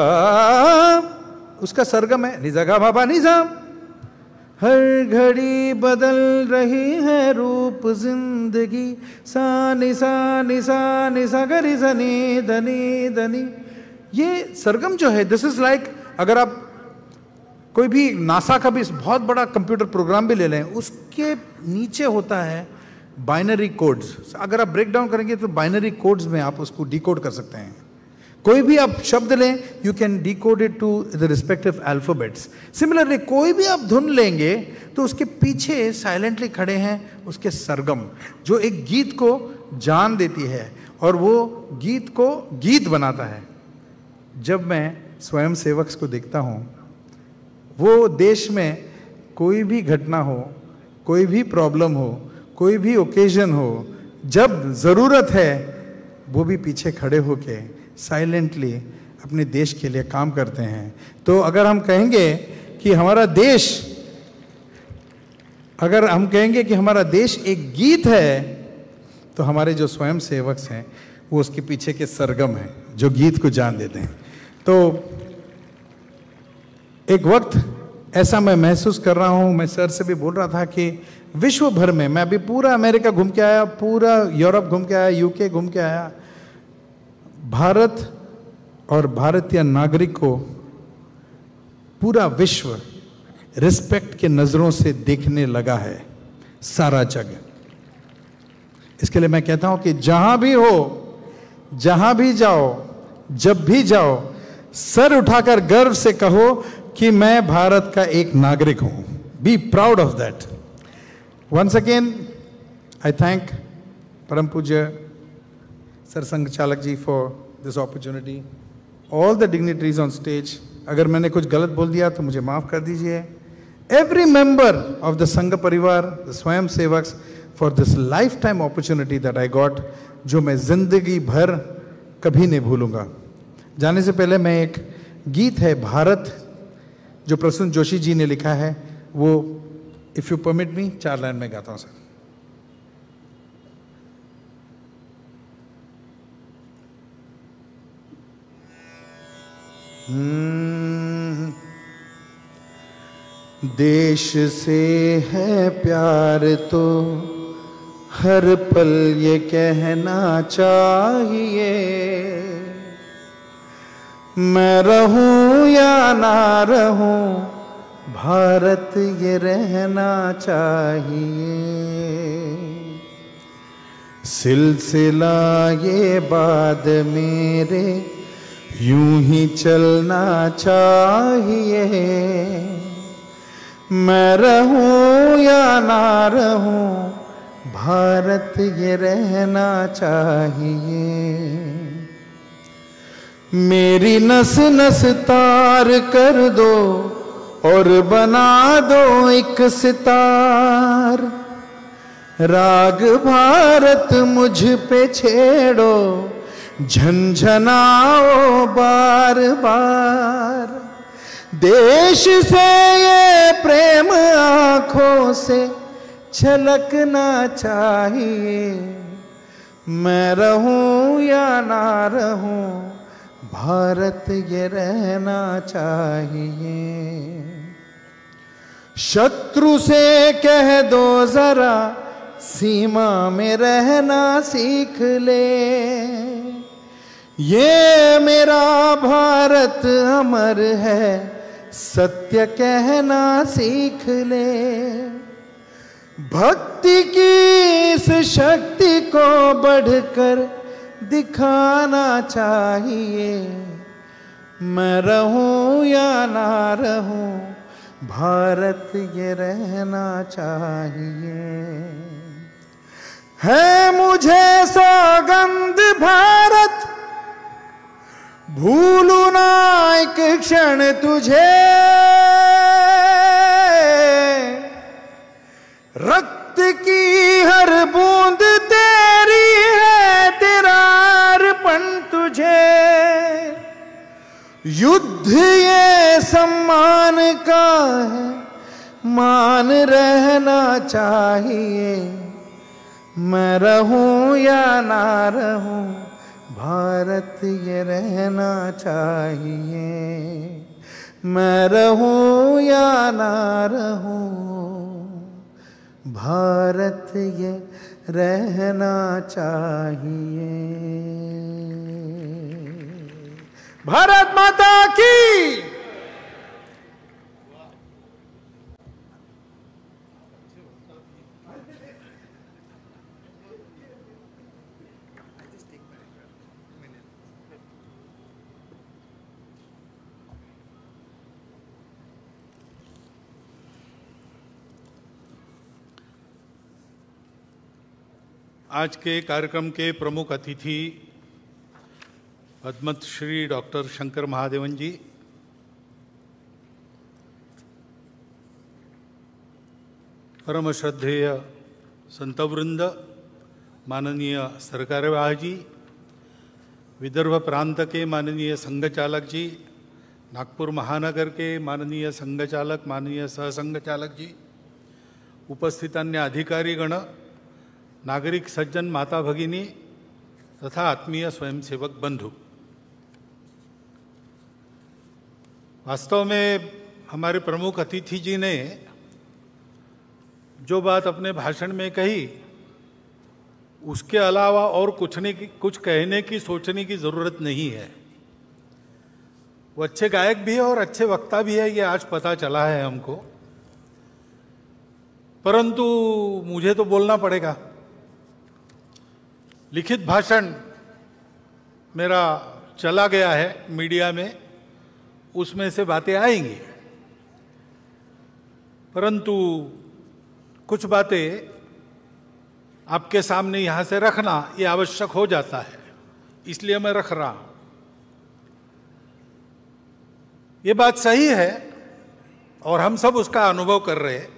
उसका सरगम है निजा गा बाबा निजा। हर घड़ी बदल रही है रूप जिंदगी, सा नि सा नि सा नि सा गरी सनी धनी धनी। ये सरगम जो है, दिस इज लाइक, अगर आप कोई भी नासा का भी बहुत बड़ा कंप्यूटर प्रोग्राम भी ले लें, उसके नीचे होता है बाइनरी कोड्स। अगर आप ब्रेक डाउन करेंगे तो बाइनरी कोड्स में आप उसको डिकोड कर सकते हैं। कोई भी आप शब्द लें, you can decode it to the respective alphabets. Similarly कोई भी आप धुन लेंगे तो उसके पीछे साइलेंटली खड़े हैं उसके सरगम, जो एक गीत को जान देती है और वो गीत को गीत बनाता है। जब मैं स्वयं सेवक को देखता हूँ, वो देश में कोई भी घटना हो, कोई भी प्रॉब्लम हो, कोई भी ओकेजन हो, जब ज़रूरत है वो भी पीछे खड़े होके साइलेंटली अपने देश के लिए काम करते हैं। तो अगर हम कहेंगे कि हमारा देश अगर हम कहेंगे कि हमारा देश एक गीत है, तो हमारे जो स्वयं सेवक हैं वो उसके पीछे के सरगम हैं जो गीत को जान देते हैं। तो एक वक्त ऐसा मैं महसूस कर रहा हूँ, मैं सर से भी बोल रहा था कि विश्व भर में, मैं अभी पूरा अमेरिका घूम के आया, पूरा यूरोप घूम के आया, यूके घूम के आया, भारत और भारतीय नागरिक को पूरा विश्व रिस्पेक्ट के नज़रों से देखने लगा है, सारा जग। इसके लिए मैं कहता हूं कि जहां भी हो, जहां भी जाओ, जब भी जाओ, सर उठाकर गर्व से कहो कि मैं भारत का एक नागरिक हूं। Be proud of that. Once again I thank परम पूज्य सर संघ चालक ji for this opportunity, all the dignitaries on stage. अगर मैंने कुछ गलत बोल दिया तो मुझे माफ कर दीजिए। एवरी मेंबर ऑफ द संघ Parivar, the swayamsevaks, for this lifetime opportunity that I got, जो मैं जिंदगी भर कभी नहीं भूलूंगा। जाने से पहले मैं एक गीत है भारत, जो प्रसून जोशी जी ने लिखा है, वो इफ यू परमिट मी चार लाइन में गाता हूं सर। देश से है प्यार तो हर पल ये कहना चाहिए, मैं रहूं या ना रहूं भारत ये रहना चाहिए। सिलसिला ये बाद मेरे यूं ही चलना चाहिए, मैं रहूं या ना रहूं भारत ये रहना चाहिए। मेरी नस नस तार कर दो और बना दो एक सितार, राग भारत मुझ पे छेड़ो झंझनाओ बार बार। देश से ये प्रेम आंखों से छलकना चाहिए, मैं रहूं या ना रहूं भारत ये रहना चाहिए। शत्रु से कह दो जरा सीमा में रहना सीख ले, ये मेरा भारत अमर है सत्य कहना सीख ले। भक्ति की इस शक्ति को बढ़कर दिखाना चाहिए, मैं रहूं या ना रहूं भारत ये रहना चाहिए। है मुझे सौगंध भारत भूलू ना एक क्षण तुझे, रक्त की हर बूंद तेरी है तेरा अर्पण तुझे। युद्ध ये सम्मान का है मान रहना चाहिए, मैं रहूं या ना रहूं भारत ये रहना चाहिए, मैं रहूं या ना रहूं भारत ये रहना चाहिए। भारत माता की। आज के कार्यक्रम के प्रमुख अतिथि पद्मश्री डॉक्टर शंकर महादेवन जी, परम श्रद्धेय संतवृंद, माननीय सरकारवाह जी, विदर्भ प्रांत के माननीय संघ चालक जी, नागपुर महानगर के माननीय संघ चालक, माननीय सहसंघ चालक जी, उपस्थित अन्य अधिकारीगण, नागरिक सज्जन, माता भगिनी तथा आत्मीय स्वयंसेवक बंधु, वास्तव में हमारे प्रमुख अतिथि जी ने जो बात अपने भाषण में कही उसके अलावा और कुछ नहीं कुछ कहने की सोचने की ज़रूरत नहीं है। वो अच्छे गायक भी है और अच्छे वक्ता भी है, ये आज पता चला है हमको, परंतु मुझे तो बोलना पड़ेगा। लिखित भाषण मेरा चला गया है मीडिया में, उसमें से बातें आएंगी, परंतु कुछ बातें आपके सामने यहाँ से रखना ये आवश्यक हो जाता है, इसलिए मैं रख रहा हूँ। ये बात सही है और हम सब उसका अनुभव कर रहे हैं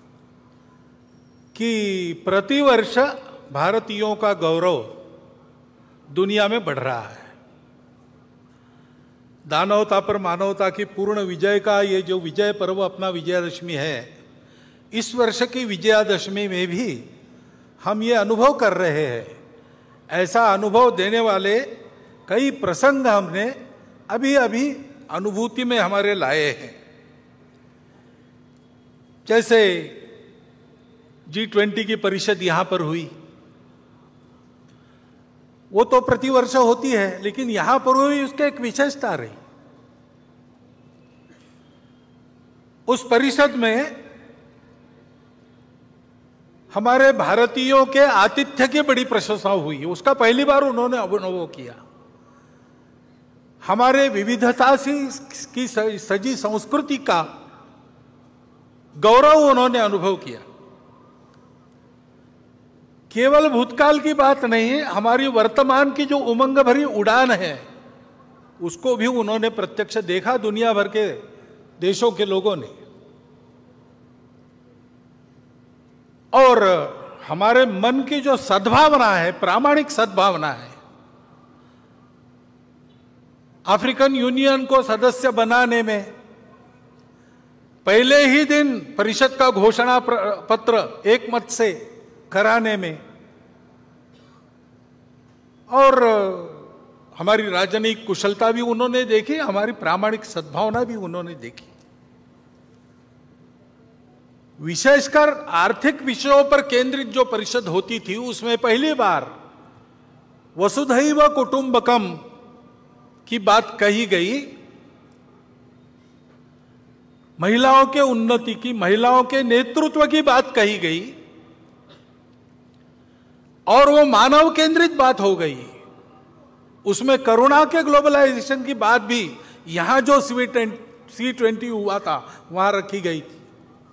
कि प्रतिवर्ष भारतीयों का गौरव दुनिया में बढ़ रहा है। दानवता पर मानवता की पूर्ण विजय का ये जो विजय पर्व अपना विजयादशमी है, इस वर्ष की विजयादशमी में भी हम ये अनुभव कर रहे हैं। ऐसा अनुभव देने वाले कई प्रसंग हमने अभी अभी अनुभूति में हमारे लाए हैं। जैसे जी ट्वेंटी की परिषद यहां पर हुई, वो तो प्रतिवर्ष होती है, लेकिन यहां पर हुई उसके एक विशेषता रही। उस परिषद में हमारे भारतीयों के आतिथ्य की बड़ी प्रशंसा हुई, उसका पहली बार उन्होंने अनुभव किया। हमारे विविधता से की सजी संस्कृति का गौरव उन्होंने अनुभव किया। केवल भूतकाल की बात नहीं, हमारी वर्तमान की जो उमंग भरी उड़ान है उसको भी उन्होंने प्रत्यक्ष देखा, दुनिया भर के देशों के लोगों ने। और हमारे मन की जो सद्भावना है, प्रामाणिक सद्भावना है, अफ्रीकन यूनियन को सदस्य बनाने में पहले ही दिन परिषद का घोषणा पत्र एक मत से कराने में, और हमारी राजनयिक कुशलता भी उन्होंने देखी, हमारी प्रामाणिक सद्भावना भी उन्होंने देखी। विशेषकर आर्थिक विषयों पर केंद्रित जो परिषद होती थी उसमें पहली बार वसुधैव कुटुंबकम की बात कही गई, महिलाओं के उन्नति की, महिलाओं के नेतृत्व की बात कही गई, और वो मानव केंद्रित बात हो गई। उसमें करुणा के ग्लोबलाइजेशन की बात भी यहां जो सी ट्वेंटी हुआ था वहां रखी गई थी।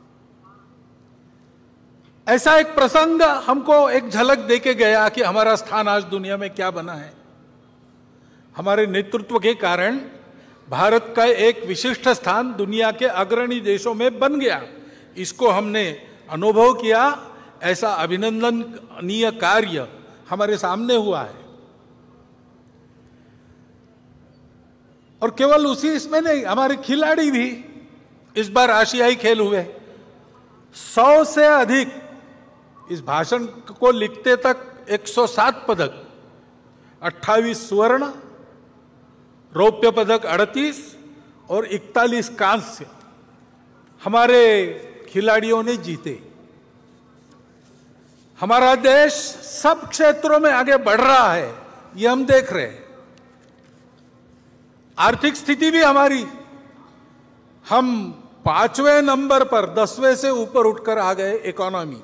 ऐसा एक प्रसंग हमको एक झलक देके गया कि हमारा स्थान आज दुनिया में क्या बना है। हमारे नेतृत्व के कारण भारत का एक विशिष्ट स्थान दुनिया के अग्रणी देशों में बन गया। इसको हमने अनुभव किया। ऐसा अभिनंदनीय कार्य हमारे सामने हुआ है। और केवल उसी इसमें नहीं, हमारे खिलाड़ी भी इस बार आशियाई खेल हुए, सौ से अधिक, इस भाषण को लिखते तक एक सौ सात पदक, अट्ठाईस स्वर्ण, रौप्य पदक अड़तीस और इकतालीस कांस्य हमारे खिलाड़ियों ने जीते। हमारा देश सब क्षेत्रों में आगे बढ़ रहा है, ये हम देख रहे हैं। आर्थिक स्थिति भी हमारी, हम पांचवें नंबर पर दसवें से ऊपर उठकर आ गए इकोनॉमी।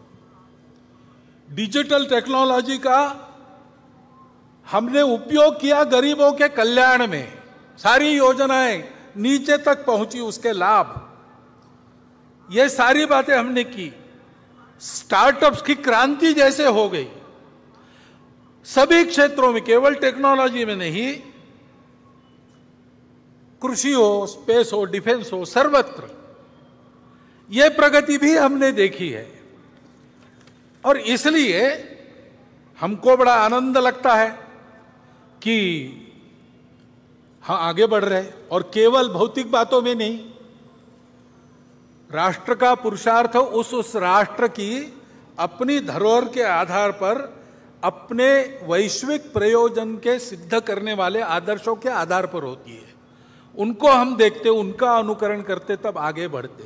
डिजिटल टेक्नोलॉजी का हमने उपयोग किया गरीबों के कल्याण में, सारी योजनाएं नीचे तक पहुंची, उसके लाभ, ये सारी बातें हमने की। स्टार्टअप्स की क्रांति जैसे हो गई सभी क्षेत्रों में, केवल टेक्नोलॉजी में नहीं, कृषि हो, स्पेस हो, डिफेंस हो, सर्वत्र यह प्रगति भी हमने देखी है। और इसलिए हमको बड़ा आनंद लगता है कि हाँ आगे बढ़ रहे, और केवल भौतिक बातों में नहीं, राष्ट्र का पुरुषार्थ उस उस राष्ट्र की अपनी धरोहर के आधार पर अपने वैश्विक प्रयोजन के सिद्ध करने वाले आदर्शों के आधार पर होती है। उनको हम देखते, उनका अनुकरण करते, तब आगे बढ़ते।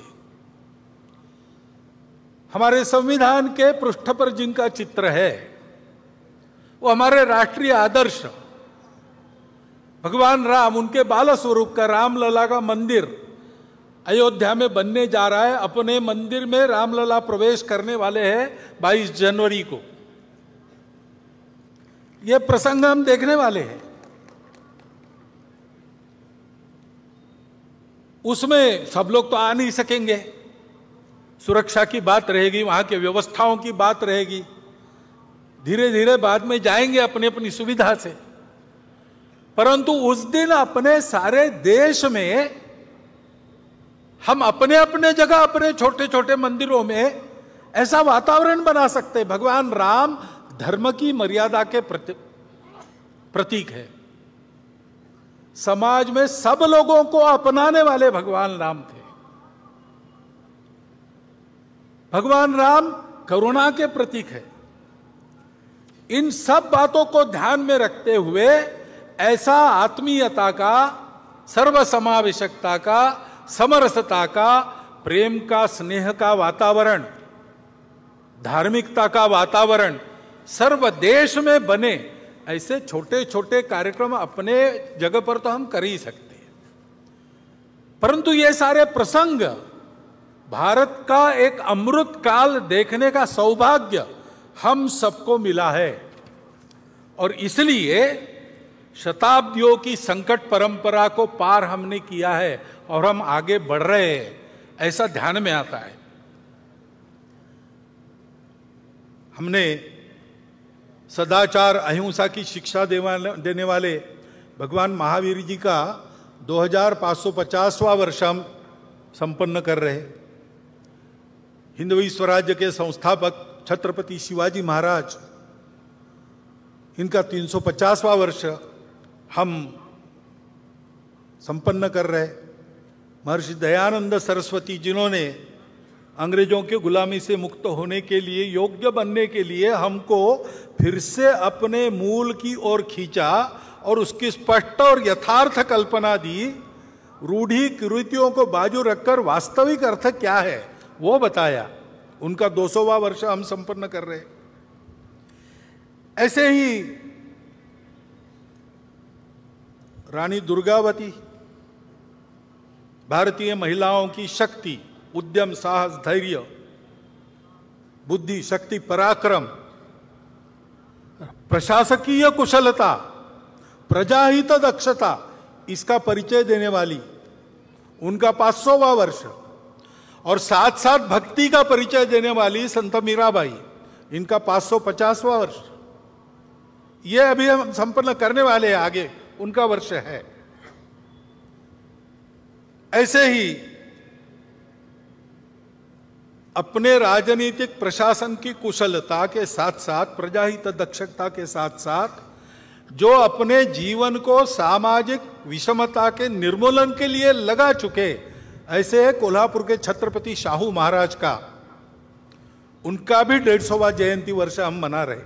हमारे संविधान के पृष्ठ पर जिनका चित्र है वो हमारे राष्ट्रीय आदर्श भगवान राम, उनके बाल स्वरूप का रामलला का मंदिर अयोध्या में बनने जा रहा है। अपने मंदिर में रामलला प्रवेश करने वाले हैं बाईस जनवरी को। यह प्रसंग हम देखने वाले हैं। उसमें सब लोग तो आ नहीं सकेंगे, सुरक्षा की बात रहेगी, वहां के व्यवस्थाओं की बात रहेगी, धीरे धीरे बाद में जाएंगे अपनी अपनी सुविधा से। परंतु उस दिन अपने सारे देश में हम अपने अपने जगह, अपने छोटे छोटे मंदिरों में ऐसा वातावरण बना सकते हैं। भगवान राम धर्म की मर्यादा के प्रतीक है। समाज में सब लोगों को अपनाने वाले भगवान राम थे। भगवान राम करुणा के प्रतीक है। इन सब बातों को ध्यान में रखते हुए ऐसा आत्मीयता का, सर्वसमावेशकता का, समरसता का, प्रेम का, स्नेह का वातावरण, धार्मिकता का वातावरण सर्व देश में बने, ऐसे छोटे छोटे कार्यक्रम अपने जगह पर तो हम कर ही सकते हैं, परंतु ये सारे प्रसंग भारत का एक अमृत काल देखने का सौभाग्य हम सबको मिला है। और इसलिए शताब्दियों की संकट परंपरा को पार हमने किया है और हम आगे बढ़ रहे हैं, ऐसा ध्यान में आता है। हमने सदाचार अहिंसा की शिक्षा देने वाले भगवान महावीर जी का दो हजार पाँच सौ पचासवां वर्ष हम संपन्न कर रहे हैं। हिंदवी स्वराज्य के संस्थापक छत्रपति शिवाजी महाराज, इनका तीन सौ पचासवां वर्ष हम संपन्न कर रहे। महर्षि दयानंद सरस्वती, जिन्होंने अंग्रेजों की गुलामी से मुक्त होने के लिए, योग्य बनने के लिए हमको फिर से अपने मूल की ओर खींचा और उसकी स्पष्ट और यथार्थ कल्पना दी, रूढ़ी कुरीतियों को बाजू रखकर वास्तविक अर्थ क्या है वो बताया। उनका दो सौवां वर्ष हम संपन्न कर रहे। ऐसे ही रानी दुर्गावती, भारतीय महिलाओं की शक्ति, उद्यम, साहस, धैर्य, बुद्धि, शक्ति, पराक्रम, प्रशासकीय कुशलता, प्रजाहित दक्षता, इसका परिचय देने वाली, उनका पांच सौवां वर्ष। और साथ साथ भक्ति का परिचय देने वाली संत मीराबाई, इनका पांच सौ पचासवां वर्ष। ये अभी हम संपन्न करने वाले हैं, आगे उनका वर्ष है। ऐसे ही अपने राजनीतिक प्रशासन की कुशलता के साथ साथ, प्रजाहित दक्षता के साथ साथ, जो अपने जीवन को सामाजिक विषमता के निर्मूलन के लिए लगा चुके, ऐसे कोल्हापुर के छत्रपति शाहू महाराज का, उनका भी डेढ़ सौवां जयंती वर्ष हम मना रहे।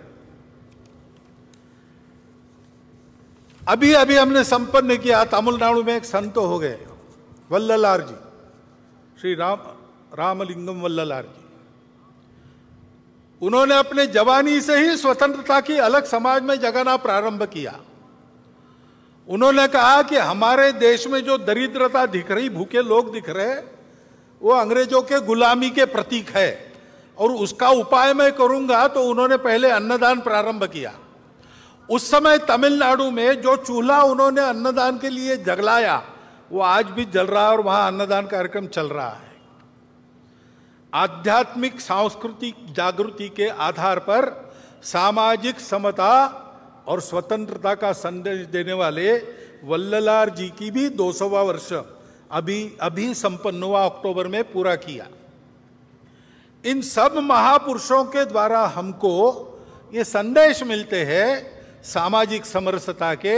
अभी अभी हमने संपन्न किया, तमिलनाडु में एक संत हो गए, वल्ललार जी, श्री राम रामलिंगम वल्ललार जी। उन्होंने अपने जवानी से ही स्वतंत्रता की अलग समाज में जगाना प्रारंभ किया। उन्होंने कहा कि हमारे देश में जो दरिद्रता दिख रही, भूखे लोग दिख रहे, वो अंग्रेजों के गुलामी के प्रतीक है और उसका उपाय मैं करूंगा। तो उन्होंने पहले अन्नदान प्रारंभ किया। उस समय तमिलनाडु में जो चूल्हा उन्होंने अन्नदान के लिए जलाया, वो आज भी जल रहा है और वहां अन्नदान कार्यक्रम चल रहा है। आध्यात्मिक सांस्कृतिक जागृति के आधार पर सामाजिक समता और स्वतंत्रता का संदेश देने वाले वल्ललार जी की भी दो सौवां वर्ष अभी अभी संपन्न हुआ, अक्टूबर में पूरा किया। इन सब महापुरुषों के द्वारा हमको ये संदेश मिलते हैं सामाजिक समरसता के,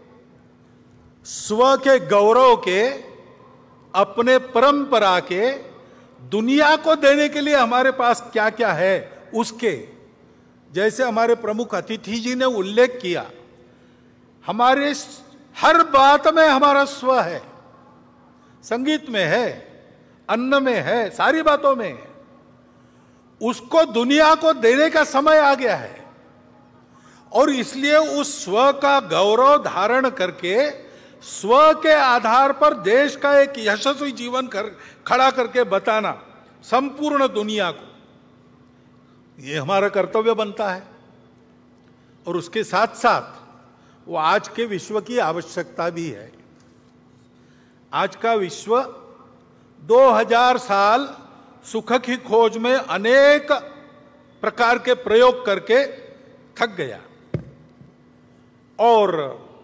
स्व के गौरव के, अपने परंपरा के, दुनिया को देने के लिए हमारे पास क्या क्या है उसके। जैसे हमारे प्रमुख अतिथि जी ने उल्लेख किया, हमारे हर बात में हमारा स्व है, संगीत में है, अन्न में है, सारी बातों में है। उसको दुनिया को देने का समय आ गया है और इसलिए उस स्व का गौरव धारण करके स्व के आधार पर देश का एक यशस्वी जीवन कर खड़ा करके बताना संपूर्ण दुनिया को, ये हमारा कर्तव्य बनता है। और उसके साथ साथ वो आज के विश्व की आवश्यकता भी है। आज का विश्व दो हज़ार साल सुख की खोज में अनेक प्रकार के प्रयोग करके थक गया और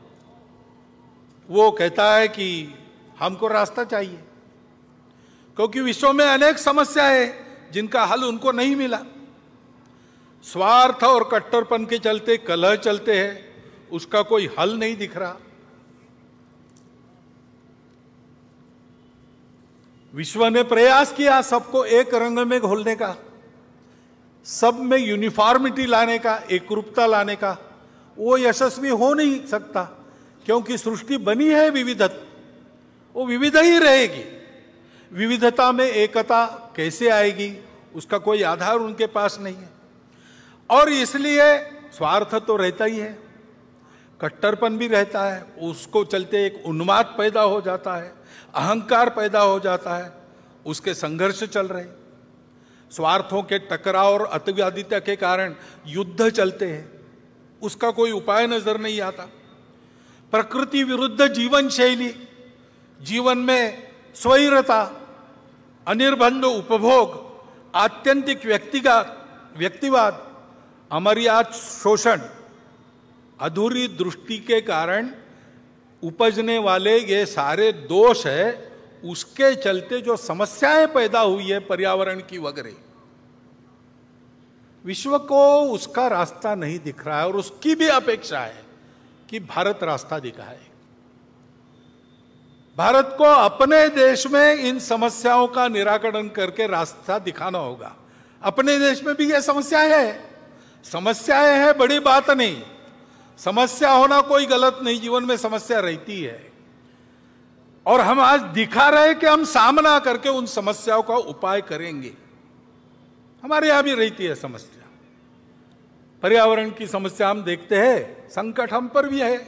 वो कहता है कि हमको रास्ता चाहिए, क्योंकि विश्व में अनेक समस्याएं जिनका हल उनको नहीं मिला। स्वार्थ और कट्टरपन के चलते कलह चलते हैं, उसका कोई हल नहीं दिख रहा। विश्व ने प्रयास किया सबको एक रंग में घोलने का, सब में यूनिफॉर्मिटी लाने का, एकरूपता लाने का। वो यशस्वी हो नहीं सकता क्योंकि सृष्टि बनी है विविधत, वो विविध ही रहेगी। विविधता में एकता कैसे आएगी, उसका कोई आधार उनके पास नहीं है। और इसलिए स्वार्थ तो रहता ही है, कट्टरपन भी रहता है, उसको चलते एक उन्माद पैदा हो जाता है, अहंकार पैदा हो जाता है, उसके संघर्ष चल रहे, स्वार्थों के टकराव और अतिवादिता के कारण युद्ध चलते हैं, उसका कोई उपाय नजर नहीं आता। प्रकृति विरुद्ध जीवन शैली, जीवन में स्वैरता, अनिर्बंध उपभोग, आत्यंतिक व्यक्तिगत व्यक्तिवाद, अमर्याद शोषण, अधूरी दृष्टि के कारण उपजने वाले ये सारे दोष है, उसके चलते जो समस्याएं पैदा हुई है पर्यावरण की वगैरह, विश्व को उसका रास्ता नहीं दिख रहा है और उसकी भी अपेक्षा है कि भारत रास्ता दिखाए। भारत को अपने देश में इन समस्याओं का निराकरण करके रास्ता दिखाना होगा। अपने देश में भी यह समस्या है, समस्याएं हैं, बड़ी बात नहीं, समस्या होना कोई गलत नहीं, जीवन में समस्या रहती है और हम आज दिखा रहे कि हम सामना करके उन समस्याओं का उपाय करेंगे। हमारे यहां भी रहती है समस्या, पर्यावरण की समस्या हम देखते हैं, संकट हम पर भी है।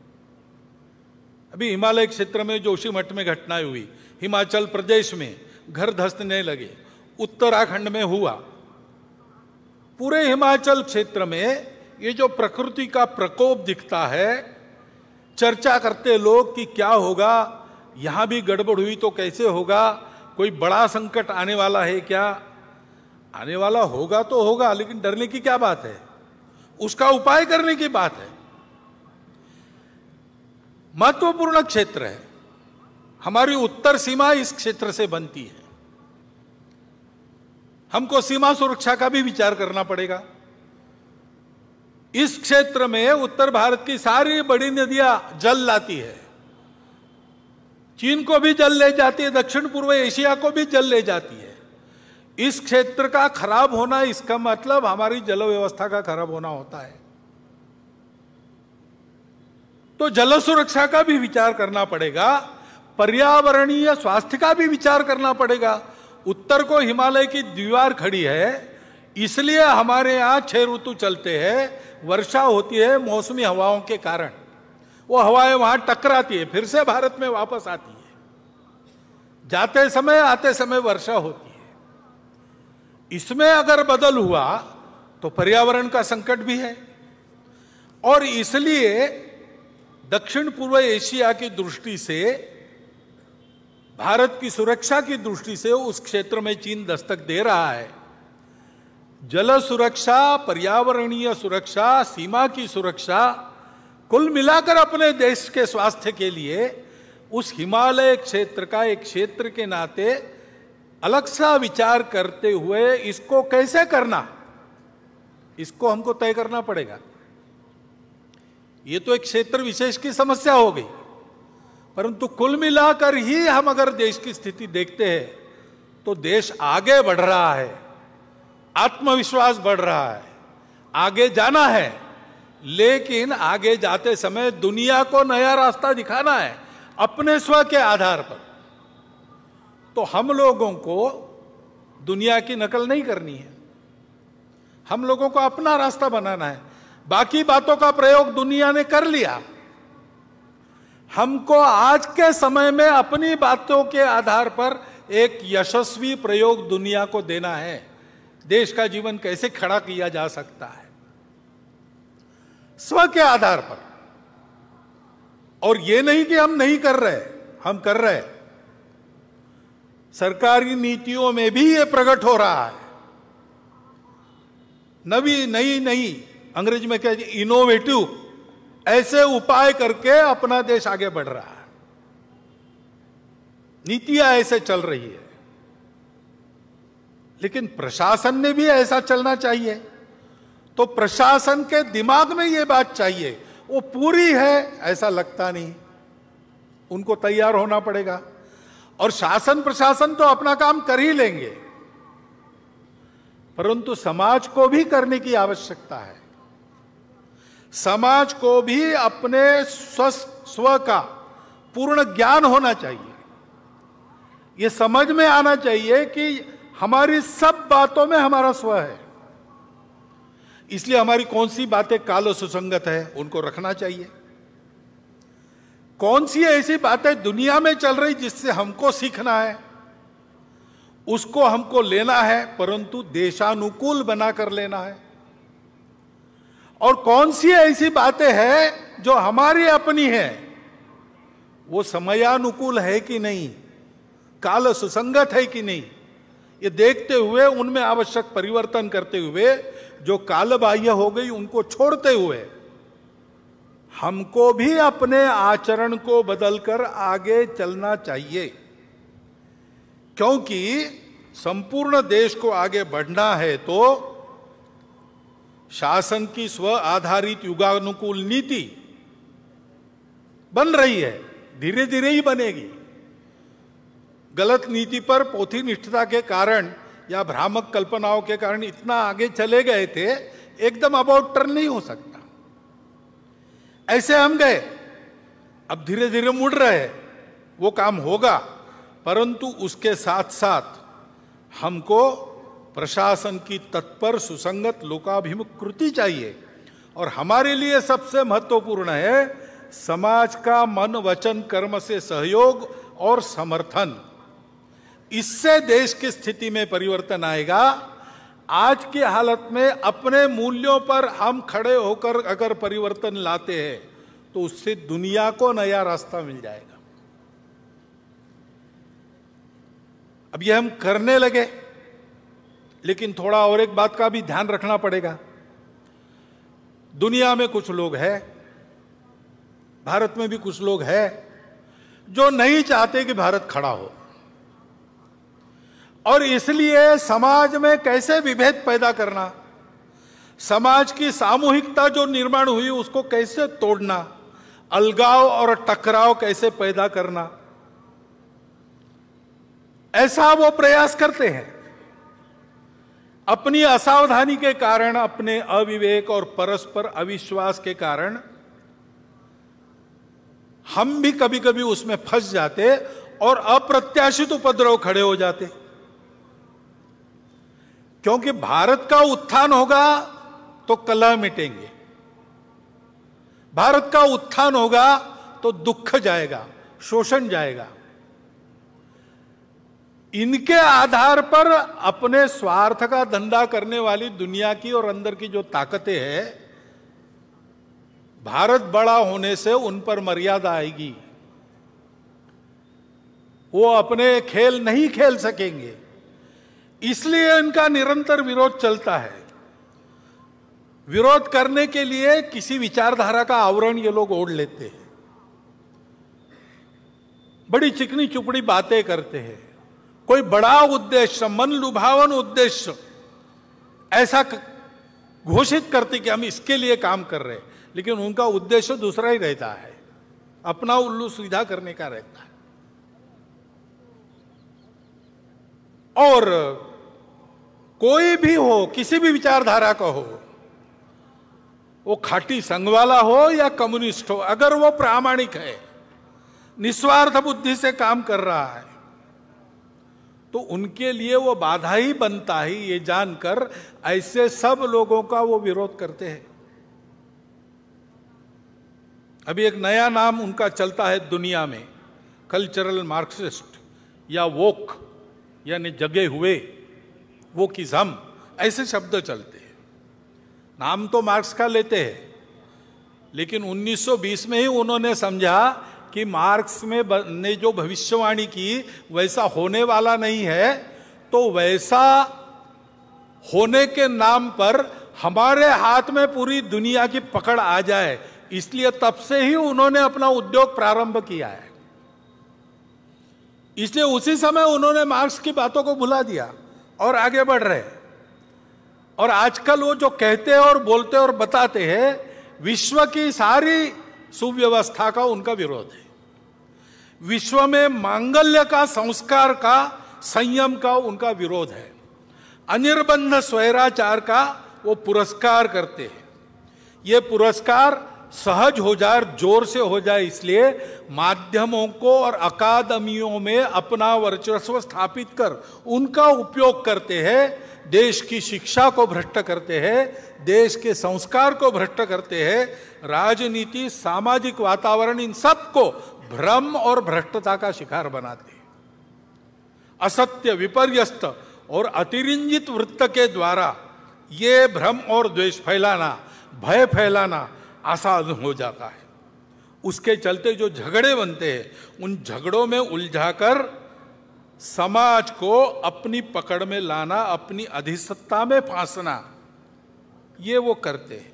अभी हिमालय क्षेत्र में जोशीमठ में घटनाएं हुई, हिमाचल प्रदेश में घर धंसने लगे, उत्तराखंड में हुआ, पूरे हिमाचल क्षेत्र में ये जो प्रकृति का प्रकोप दिखता है, चर्चा करते लोग कि क्या होगा, यहां भी गड़बड़ हुई तो कैसे होगा, कोई बड़ा संकट आने वाला है क्या? आने वाला होगा तो होगा, लेकिन डरने की क्या बात है, उसका उपाय करने की बात है। महत्वपूर्ण क्षेत्र है, हमारी उत्तर सीमा इस क्षेत्र से बनती है, हमको सीमा सुरक्षा का भी विचार करना पड़ेगा। इस क्षेत्र में उत्तर भारत की सारी बड़ी नदियां जल लाती है, चीन को भी जल ले जाती है, दक्षिण पूर्व एशिया को भी जल ले जाती है। इस क्षेत्र का खराब होना, इसका मतलब हमारी जल व्यवस्था का खराब होना होता है। तो जल सुरक्षा का भी विचार करना पड़ेगा, पर्यावरणीय स्वास्थ्य का भी विचार करना पड़ेगा। उत्तर को हिमालय की दीवार खड़ी है, इसलिए हमारे यहां छह ऋतु चलते हैं, वर्षा होती है मौसमी हवाओं के कारण, वो हवाएं वहां टकराती है, फिर से भारत में वापस आती है, जाते समय आते समय वर्षा होती है। इसमें अगर बदल हुआ तो पर्यावरण का संकट भी है और इसलिए दक्षिण पूर्व एशिया की दृष्टि से, भारत की सुरक्षा की दृष्टि से उस क्षेत्र में चीन दस्तक दे रहा है। जल सुरक्षा, पर्यावरणीय सुरक्षा, सीमा की सुरक्षा, कुल मिलाकर अपने देश के स्वास्थ्य के लिए उस हिमालय क्षेत्र का एक क्षेत्र के नाते अलग सा विचार करते हुए इसको कैसे करना, इसको हमको तय करना पड़ेगा। ये तो एक क्षेत्र विशेष की समस्या हो गई, परंतु कुल मिलाकर ही हम अगर देश की स्थिति देखते हैं तो देश आगे बढ़ रहा है, आत्मविश्वास बढ़ रहा है, आगे जाना है, लेकिन आगे जाते समय दुनिया को नया रास्ता दिखाना है अपने स्व के आधार पर। तो हम लोगों को दुनिया की नकल नहीं करनी है, हम लोगों को अपना रास्ता बनाना है। बाकी बातों का प्रयोग दुनिया ने कर लिया, हमको आज के समय में अपनी बातों के आधार पर एक यशस्वी प्रयोग दुनिया को देना है। देश का जीवन कैसे खड़ा किया जा सकता है स्व के आधार पर, और ये नहीं कि हम नहीं कर रहे, हम कर रहे। सरकारी नीतियों में भी ये प्रकट हो रहा है, नवी नई नई अंग्रेजी में कहते हैं इनोवेटिव, ऐसे उपाय करके अपना देश आगे बढ़ रहा है, नीतियां ऐसे चल रही है। लेकिन प्रशासन ने भी ऐसा चलना चाहिए, तो प्रशासन के दिमाग में यह बात चाहिए, वो पूरी है ऐसा लगता नहीं, उनको तैयार होना पड़ेगा। और शासन प्रशासन तो अपना काम कर ही लेंगे, परंतु समाज को भी करने की आवश्यकता है। समाज को भी अपने स्व स्व का पूर्ण ज्ञान होना चाहिए। ये समझ में आना चाहिए कि हमारी सब बातों में हमारा स्व है। इसलिए हमारी कौन सी बातें काल सुसंगत है उनको रखना चाहिए, कौन सी ऐसी बातें दुनिया में चल रही जिससे हमको सीखना है उसको हमको लेना है, परंतु देशानुकूल बनाकर लेना है, और कौन सी ऐसी बातें हैं जो हमारी अपनी है, वो समयानुकूल है कि नहीं, काल सुसंगत है कि नहीं, ये देखते हुए उनमें आवश्यक परिवर्तन करते हुए जो कालबाह्य हो गई उनको छोड़ते हुए हमको भी अपने आचरण को बदलकर आगे चलना चाहिए। क्योंकि संपूर्ण देश को आगे बढ़ना है तो शासन की स्व आधारित युगानुकूल नीति बन रही है, धीरे धीरे ही बनेगी। गलत नीति पर पोथी निष्ठता के कारण या भ्रामक कल्पनाओं के कारण इतना आगे चले गए थे, एकदम अबाउट टर्न नहीं हो सकता। ऐसे हम गए, अब धीरे धीरे मुड़ रहे, वो काम होगा, परंतु उसके साथ साथ हमको प्रशासन की तत्पर सुसंगत लोकाभिमुख कृति चाहिए। और हमारे लिए सबसे महत्वपूर्ण है समाज का मन वचन कर्म से सहयोग और समर्थन। इससे देश की स्थिति में परिवर्तन आएगा। आज की हालत में अपने मूल्यों पर हम खड़े होकर अगर परिवर्तन लाते हैं तो उससे दुनिया को नया रास्ता मिल जाएगा। अब ये हम करने लगे, लेकिन थोड़ा और एक बात का भी ध्यान रखना पड़ेगा। दुनिया में कुछ लोग हैं, भारत में भी कुछ लोग हैं जो नहीं चाहते कि भारत खड़ा हो, और इसलिए समाज में कैसे विभेद पैदा करना, समाज की सामूहिकता जो निर्माण हुई उसको कैसे तोड़ना, अलगाव और टकराव कैसे पैदा करना, ऐसा वो प्रयास करते हैं। अपनी असावधानी के कारण, अपने अविवेक और परस्पर अविश्वास के कारण हम भी कभी कभी उसमें फंस जाते और अप्रत्याशित उपद्रव खड़े हो जाते। क्योंकि भारत का उत्थान होगा तो कलह मिटेंगे, भारत का उत्थान होगा तो दुख जाएगा, शोषण जाएगा। इनके आधार पर अपने स्वार्थ का धंधा करने वाली दुनिया की और अंदर की जो ताकतें हैं, भारत बड़ा होने से उन पर मर्यादा आएगी, वो अपने खेल नहीं खेल सकेंगे। इसलिए इनका निरंतर विरोध चलता है। विरोध करने के लिए किसी विचारधारा का आवरण ये लोग ओढ़ लेते हैं, बड़ी चिकनी चुपड़ी बातें करते हैं, कोई बड़ा उद्देश्य, मन लुभावन उद्देश्य ऐसा घोषित करते कि हम इसके लिए काम कर रहे हैं, लेकिन उनका उद्देश्य दूसरा ही रहता है, अपना उल्लू सीधा करने का रहता है। और कोई भी हो, किसी भी विचारधारा का हो, वो खाटी संघ वाला हो या कम्युनिस्ट हो, अगर वो प्रामाणिक है, निस्वार्थ बुद्धि से काम कर रहा है, तो उनके लिए वो बाधा ही बनता है। ये जानकर ऐसे सब लोगों का वो विरोध करते हैं। अभी एक नया नाम उनका चलता है दुनिया में, कल्चरल मार्क्सिस्ट या वोक, यानी जगे हुए, वोकिज्म, ऐसे शब्द चलते हैं। नाम तो मार्क्स का लेते हैं, लेकिन उन्नीस सौ बीस में ही उन्होंने समझा कि मार्क्स में ने जो भविष्यवाणी की वैसा होने वाला नहीं है, तो वैसा होने के नाम पर हमारे हाथ में पूरी दुनिया की पकड़ आ जाए, इसलिए तब से ही उन्होंने अपना उद्योग प्रारंभ किया है। इसलिए उसी समय उन्होंने मार्क्स की बातों को भुला दिया और आगे बढ़ रहे। और आजकल वो जो कहते हैं और बोलते और बताते हैं, विश्व की सारी सुव्यवस्था का उनका विरोध है। विश्व में मांगल्य का, संस्कार का, संयम का उनका विरोध है। अनिर्बंध स्वैराचार का वो पुरस्कार करते हैं। ये पुरस्कार सहज हो जाए, जोर से हो जाए, इसलिए माध्यमों को और अकादमियों में अपना वर्चस्व स्थापित कर उनका उपयोग करते हैं, देश की शिक्षा को भ्रष्ट करते हैं, देश के संस्कार को भ्रष्ट करते हैं, राजनीति, सामाजिक वातावरण, इन सबको भ्रम और भ्रष्टता का शिकार बनाते हैं। असत्य, विपर्यस्त और अतिरंजित वृत्त के द्वारा ये भ्रम और द्वेष फैलाना, भय फैलाना आसान हो जाता है। उसके चलते जो झगड़े बनते हैं, उन झगड़ों में उलझाकर समाज को अपनी पकड़ में लाना, अपनी अधिसत्ता में फांसना, ये वो करते हैं।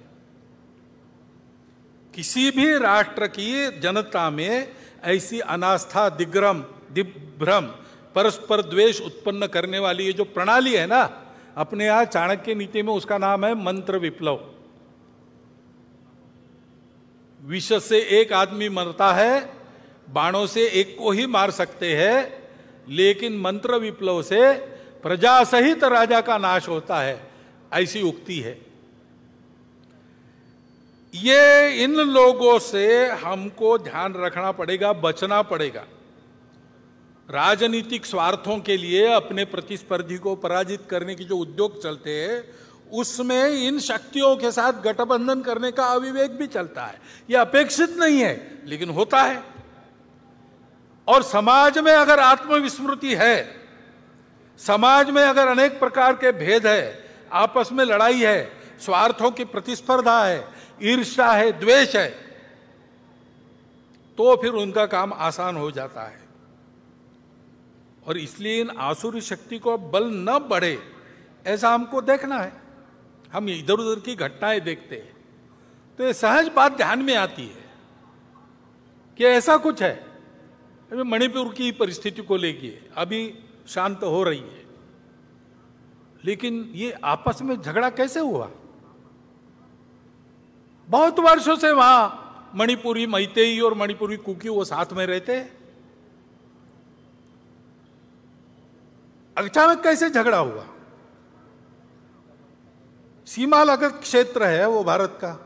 किसी भी राष्ट्र की जनता में ऐसी अनास्था, दिग्भ्रम दिग्भ्रम परस्पर द्वेष उत्पन्न करने वाली ये जो प्रणाली है ना, अपने यहां चाणक्य नीति में उसका नाम है मंत्र विप्लव। विष से एक आदमी मरता है, बाणों से एक को ही मार सकते हैं, लेकिन मंत्र विप्लव से प्रजा सहित राजा का नाश होता है, ऐसी उक्ति है। ये इन लोगों से हमको ध्यान रखना पड़ेगा, बचना पड़ेगा। राजनीतिक स्वार्थों के लिए अपने प्रतिस्पर्धी को पराजित करने की जो उद्योग चलते हैं, उसमें इन शक्तियों के साथ गठबंधन करने का अविवेक भी चलता है। यह अपेक्षित नहीं है, लेकिन होता है। और समाज में अगर आत्मविस्मृति है, समाज में अगर अनेक प्रकार के भेद है, आपस में लड़ाई है, स्वार्थों की प्रतिस्पर्धा है, ईर्ष्या है, द्वेष है, तो फिर उनका काम आसान हो जाता है। और इसलिए इन आसुरी शक्ति को बल न बढ़े, ऐसा हमको देखना है। हम इधर उधर की घटनाएं देखते हैं तो ये सहज बात ध्यान में आती है कि ऐसा कुछ है। अभी मणिपुर की परिस्थिति को लेकर अभी शांत हो रही है, लेकिन ये आपस में झगड़ा कैसे हुआ? बहुत वर्षों से वहां मणिपुरी मैतेई और मणिपुरी कुकी वो साथ में रहते हैं, अचानक कैसे झगड़ा हुआ? सीमा लगत क्षेत्र है वो भारत का,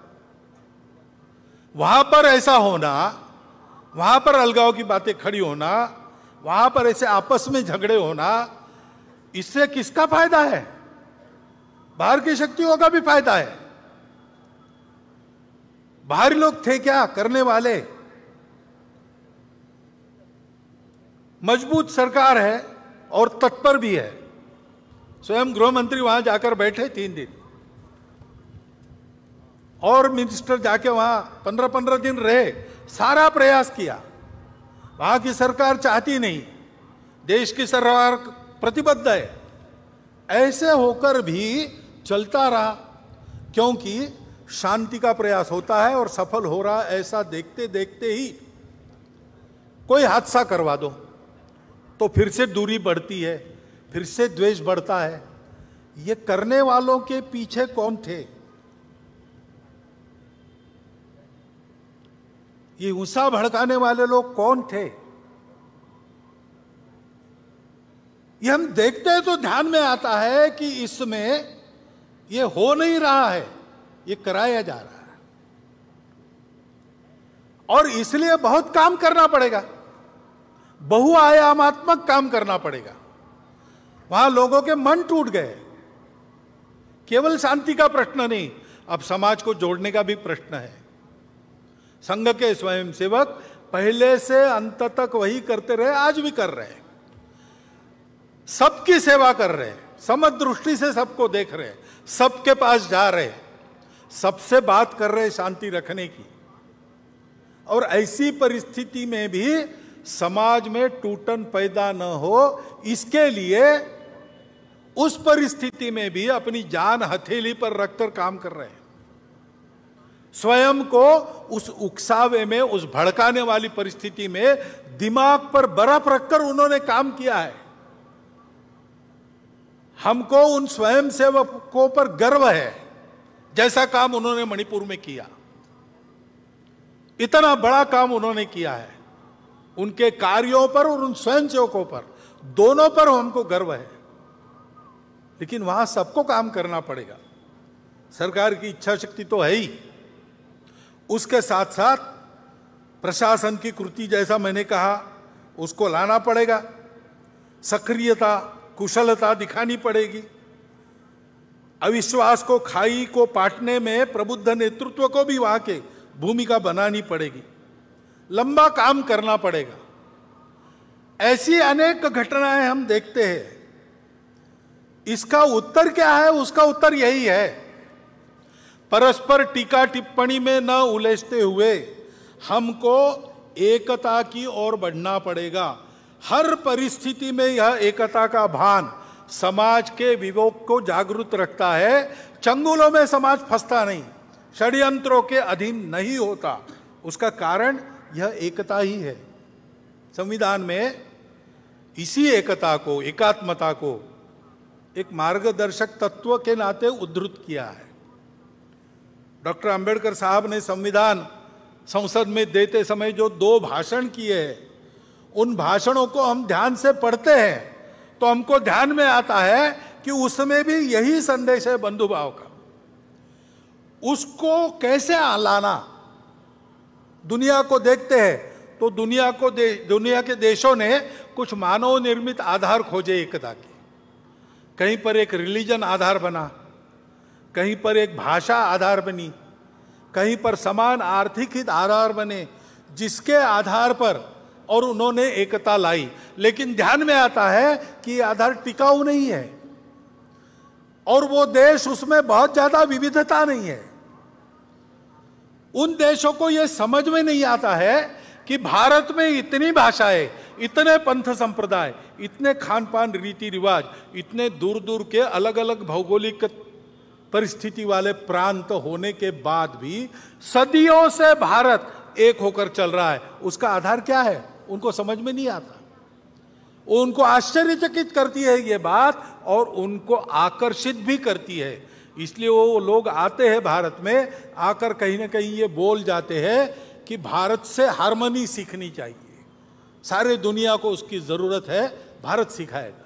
वहां पर ऐसा होना, वहां पर अलगाव की बातें खड़ी होना, वहां पर ऐसे आपस में झगड़े होना, इससे किसका फायदा है? बाहर की शक्तियों का भी फायदा है। बाहरी लोग थे क्या करने वाले? मजबूत सरकार है और तत्पर भी है। स्वयं गृह मंत्री वहां जाकर बैठे तीन दिन, और मिनिस्टर जाके वहां पंद्रह पंद्रह दिन रहे, सारा प्रयास किया। वहां की सरकार चाहती नहीं, देश की सरकार प्रतिबद्ध है। ऐसे होकर भी चलता रहा, क्योंकि शांति का प्रयास होता है और सफल हो रहा, ऐसा देखते देखते ही कोई हादसा करवा दो तो फिर से दूरी बढ़ती है, फिर से द्वेष बढ़ता है। ये करने वालों के पीछे कौन थे? ये गुस्सा भड़काने वाले लोग कौन थे? ये हम देखते हैं तो ध्यान में आता है कि इसमें ये हो नहीं रहा है, ये कराया जा रहा है। और इसलिए बहुत काम करना पड़ेगा, बहुआयामात्मक काम करना पड़ेगा। वहां लोगों के मन टूट गए। केवल शांति का प्रश्न नहीं, अब समाज को जोड़ने का भी प्रश्न है। संघ के स्वयंसेवक पहले से अंत तक वही करते रहे, आज भी कर रहे हैं। सबकी सेवा कर रहे हैं, समदृष्टि से सबको देख रहे हैं, सबके पास जा रहे हैं, सबसे बात कर रहे हैं शांति रखने की। और ऐसी परिस्थिति में भी समाज में टूटन पैदा न हो, इसके लिए उस परिस्थिति में भी अपनी जान हथेली पर रखकर काम कर रहे हैं। स्वयं को उस उकसावे में, उस भड़काने वाली परिस्थिति में दिमाग पर बर्फ रखकर उन्होंने काम किया है। हमको उन स्वयंसेवकों पर गर्व है, जैसा काम उन्होंने मणिपुर में किया। इतना बड़ा काम उन्होंने किया है। उनके कार्यों पर और उन स्वयंसेवकों पर, दोनों पर हमको गर्व है। लेकिन वहां सबको काम करना पड़ेगा। सरकार की इच्छा शक्ति तो है ही, उसके साथ साथ प्रशासन की कृति, जैसा मैंने कहा, उसको लाना पड़ेगा। सक्रियता, कुशलता दिखानी पड़ेगी। अविश्वास को, खाई को पाटने में प्रबुद्ध नेतृत्व को भी वहां के भूमिका बनानी पड़ेगी। लंबा काम करना पड़ेगा। ऐसी अनेक घटनाएं हम देखते हैं। इसका उत्तर क्या है? उसका उत्तर यही है, परस्पर टीका टिप्पणी में न उलझते हुए हमको एकता की ओर बढ़ना पड़ेगा। हर परिस्थिति में यह एकता का भान समाज के विवेक को जागरूक रखता है। चंगुलों में समाज फंसता नहीं, षड्यंत्रों के अधीन नहीं होता। उसका कारण यह एकता ही है। संविधान में इसी एकता को, एकात्मता को एक मार्गदर्शक तत्व के नाते उद्धृत किया है। डॉक्टर अंबेडकर साहब ने संविधान संसद में देते समय जो दो भाषण किए हैं, उन भाषणों को हम ध्यान से पढ़ते हैं तो हमको ध्यान में आता है कि उसमें भी यही संदेश है बंधुभाव का। उसको कैसे लाना, दुनिया को देखते हैं तो दुनिया को दे, दुनिया के देशों ने कुछ मानव निर्मित आधार खोजे एकता के। कहीं पर एक रिलीजन आधार बना, कहीं पर एक भाषा आधार बनी, कहीं पर समान आर्थिक हित आधार बने, जिसके आधार पर और उन्होंने एकता लाई। लेकिन ध्यान में आता है कि ये आधार टिकाऊ नहीं है और वो देश, उसमें बहुत ज्यादा विविधता नहीं है। उन देशों को यह समझ में नहीं आता है कि भारत में इतनी भाषाएं, इतने पंथ संप्रदाय, इतने खान पान रीति रिवाज, इतने दूर दूर के अलग अलग भौगोलिक परिस्थिति वाले प्रांत होने के बाद भी सदियों से भारत एक होकर चल रहा है। उसका आधार क्या है? उनको समझ में नहीं आता। उनको आश्चर्यचकित करती है ये बात और उनको आकर्षित भी करती है। इसलिए वो लोग आते हैं भारत में, आकर कहीं ना कहीं ये बोल जाते हैं कि भारत से हार्मनी सीखनी चाहिए, सारे दुनिया को उसकी जरूरत है, भारत सिखाएगा।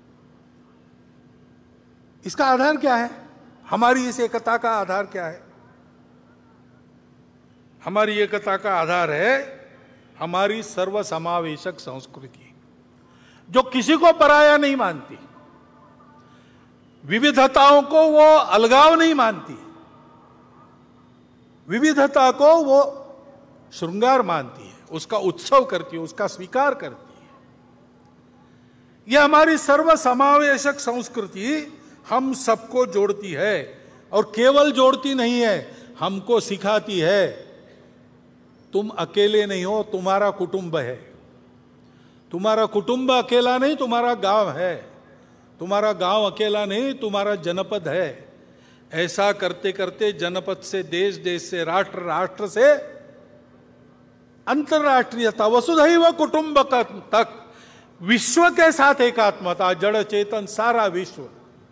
इसका आधार क्या है? हमारी इस एकता का आधार क्या है? हमारी एकता का आधार है हमारी सर्वसमावेशक संस्कृति, जो किसी को पराया नहीं मानती, विविधताओं को वो अलगाव नहीं मानती, विविधता को वो श्रृंगार मानती है, उसका उत्सव करती है, उसका स्वीकार करती है। यह हमारी सर्वसमावेशक संस्कृति हम सबको जोड़ती है और केवल जोड़ती नहीं है, हमको सिखाती है तुम अकेले नहीं हो, तुम्हारा कुटुंब है। तुम्हारा कुटुंब अकेला नहीं, तुम्हारा गांव है। तुम्हारा गांव अकेला नहीं, तुम्हारा जनपद है। ऐसा करते करते जनपद से देश, देश से राष्ट्र, राष्ट्र से अंतरराष्ट्रीयता, वसुधैव कुटुंबकम तक विश्व के साथ एकात्मता, जड़ चेतन सारा विश्व।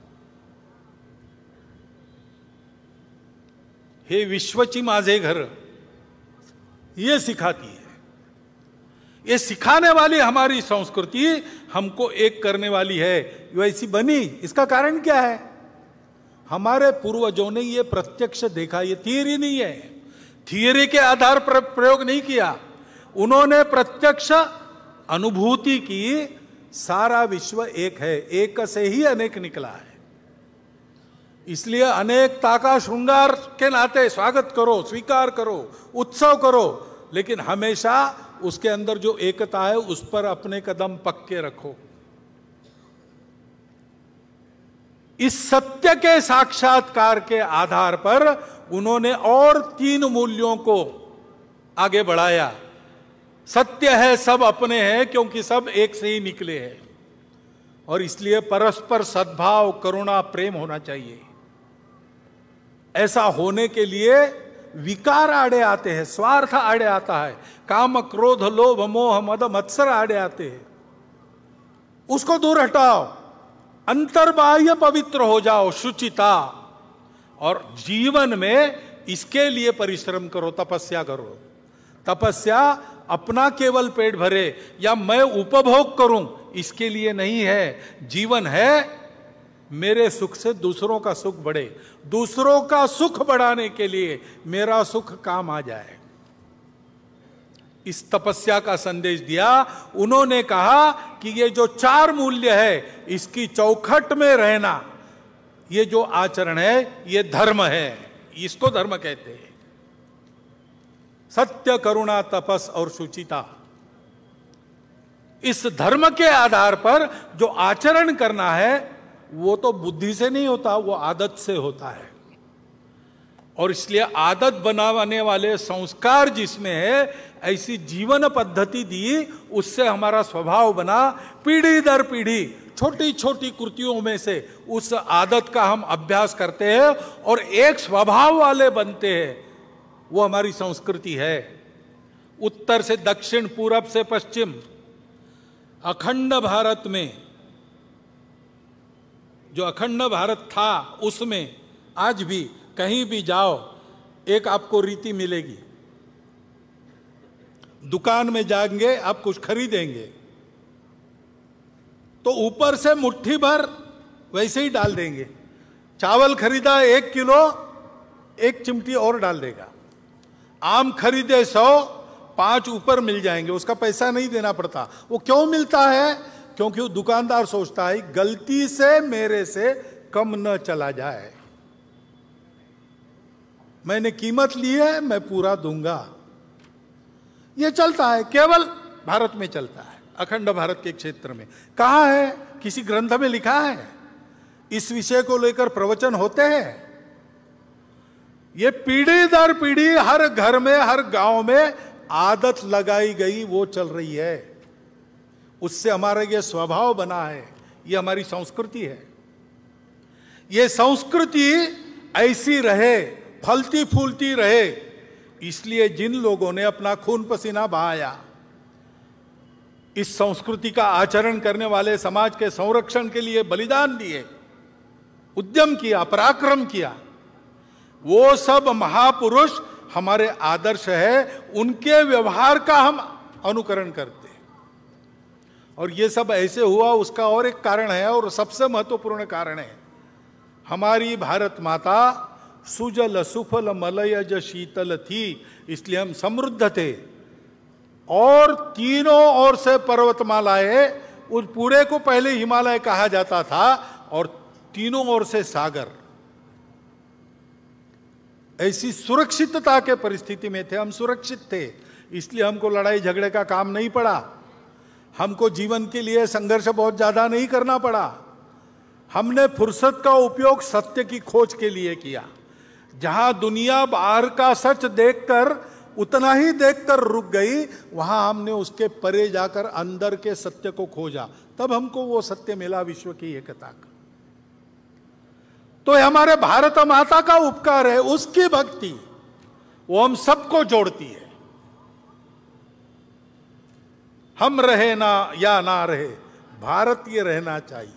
हे विश्वची माझे घर, ये सिखाती है। ये सिखाने वाली हमारी संस्कृति हमको एक करने वाली है, वैसी बनी। इसका कारण क्या है? हमारे पूर्वजों ने ये प्रत्यक्ष देखा। ये थियरी नहीं है, थियरी के आधार पर प्रयोग नहीं किया, उन्होंने प्रत्यक्ष अनुभूति की। सारा विश्व एक है, एक से ही अनेक निकला है। इसलिए अनेकता का श्रृंगार के नाते स्वागत करो, स्वीकार करो, उत्सव करो, लेकिन हमेशा उसके अंदर जो एकता है उस पर अपने कदम पक्के रखो। इस सत्य के साक्षात्कार के आधार पर उन्होंने और तीन मूल्यों को आगे बढ़ाया। सत्य है सब अपने हैं, क्योंकि सब एक से ही निकले हैं, और इसलिए परस्पर सद्भाव, करुणा, प्रेम होना चाहिए। ऐसा होने के लिए विकार आड़े आते हैं, स्वार्थ आड़े आता है, काम, क्रोध, लोभ, मोह, मद, मत्सर आड़े आते हैं। उसको दूर हटाओ, अंतर्बाह्य पवित्र हो जाओ, शुचिता, और जीवन में इसके लिए परिश्रम करो, तपस्या करो। तपस्या अपना केवल पेट भरे या मैं उपभोग करूं, इसके लिए नहीं है। जीवन है मेरे सुख से दूसरों का सुख बढ़े, दूसरों का सुख बढ़ाने के लिए मेरा सुख काम आ जाए। इस तपस्या का संदेश दिया। उन्होंने कहा कि ये जो चार मूल्य है इसकी चौखट में रहना, ये जो आचरण है ये धर्म है, इसको धर्म कहते हैं। सत्य, करुणा, तपस और शुचिता, इस धर्म के आधार पर जो आचरण करना है वो तो बुद्धि से नहीं होता, वो आदत से होता है। और इसलिए आदत बनाने वाले संस्कार जिसमें है, ऐसी जीवन पद्धति दी, उससे हमारा स्वभाव बना। पीढ़ी दर पीढ़ी छोटी छोटी कृतियों में से उस आदत का हम अभ्यास करते हैं और एक स्वभाव वाले बनते हैं। वो हमारी संस्कृति है। उत्तर से दक्षिण, पूरब से पश्चिम, अखंड भारत में, जो अखंड भारत था उसमें आज भी कहीं भी जाओ एक आपको रीति मिलेगी। दुकान में जाएंगे, आप कुछ खरीदेंगे तो ऊपर से मुट्ठी भर वैसे ही डाल देंगे। चावल खरीदा एक किलो, एक चिमटी और डाल देगा। आम खरीदे सौ, पांच ऊपर मिल जाएंगे, उसका पैसा नहीं देना पड़ता। वो क्यों मिलता है? क्योंकि वो दुकानदार सोचता है गलती से मेरे से कम न चला जाए, मैंने कीमत ली है, मैं पूरा दूंगा। ये चलता है, केवल भारत में चलता है, अखंड भारत के क्षेत्र में। कहां है? किसी ग्रंथ में लिखा है? इस विषय को लेकर प्रवचन होते हैं? ये पीढ़ी दर पीढ़ी हर घर में, हर गांव में आदत लगाई गई, वो चल रही है। उससे हमारा ये स्वभाव बना है, ये हमारी संस्कृति है। ये संस्कृति ऐसी रहे, फलती फूलती रहे, इसलिए जिन लोगों ने अपना खून पसीना बहाया, इस संस्कृति का आचरण करने वाले समाज के संरक्षण के लिए बलिदान दिए, उद्यम किया, पराक्रम किया, वो सब महापुरुष हमारे आदर्श है। उनके व्यवहार का हम अनुकरण करते हैं। और ये सब ऐसे हुआ, उसका और एक कारण है, और सबसे महत्वपूर्ण कारण है, हमारी भारत माता सुजल सुफल मलयज शीतल थी, इसलिए हम समृद्ध थे। और तीनों ओर से पर्वतमालाएं, उस पूरे को पहले हिमालय कहा जाता था, और तीनों ओर से सागर। ऐसी सुरक्षितता के परिस्थिति में थे, हम सुरक्षित थे, इसलिए हमको लड़ाई झगड़े का काम नहीं पड़ा, हमको जीवन के लिए संघर्ष बहुत ज्यादा नहीं करना पड़ा। हमने फुर्सत का उपयोग सत्य की खोज के लिए किया। जहां दुनिया बाहर का सच देखकर उतना ही देखकर रुक गई, वहां हमने उसके परे जाकर अंदर के सत्य को खोजा, तब हमको वो सत्य मिला, विश्व की एकता का। तो हमारे भारत माता का उपकार है, उसकी भक्ति, वो हम सबको जोड़ती है। हम रहे ना या ना रहे, भारतीय रहना चाहिए।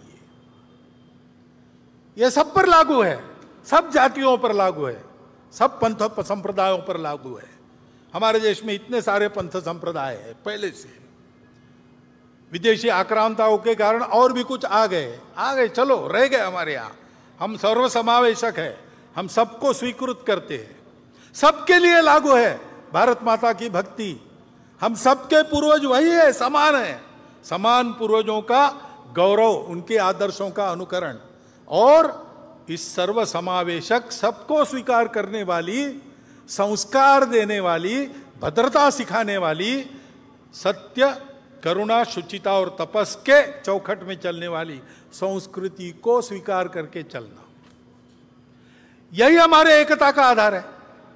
यह सब पर लागू है, सब जातियों पर लागू है, सब पंथ संप्रदायों पर लागू है। हमारे देश में इतने सारे पंथ संप्रदाय है पहले से, विदेशी आक्रांताओं के कारण और भी कुछ आ गए आ गए चलो रह गए हमारे यहाँ। हम सर्वसमावेशक है, हम सबको स्वीकृत करते हैं, सबके लिए लागू है भारत माता की भक्ति। हम सबके पूर्वज वही है, समान है, समान पूर्वजों का गौरव, उनके आदर्शों का अनुकरण, और इस सर्वसमावेशक, सबको स्वीकार करने वाली, संस्कार देने वाली, भद्रता सिखाने वाली, सत्य, करुणा, शुचिता और तपस के चौखट में चलने वाली संस्कृति को स्वीकार करके चलना, यही हमारे एकता का आधार है।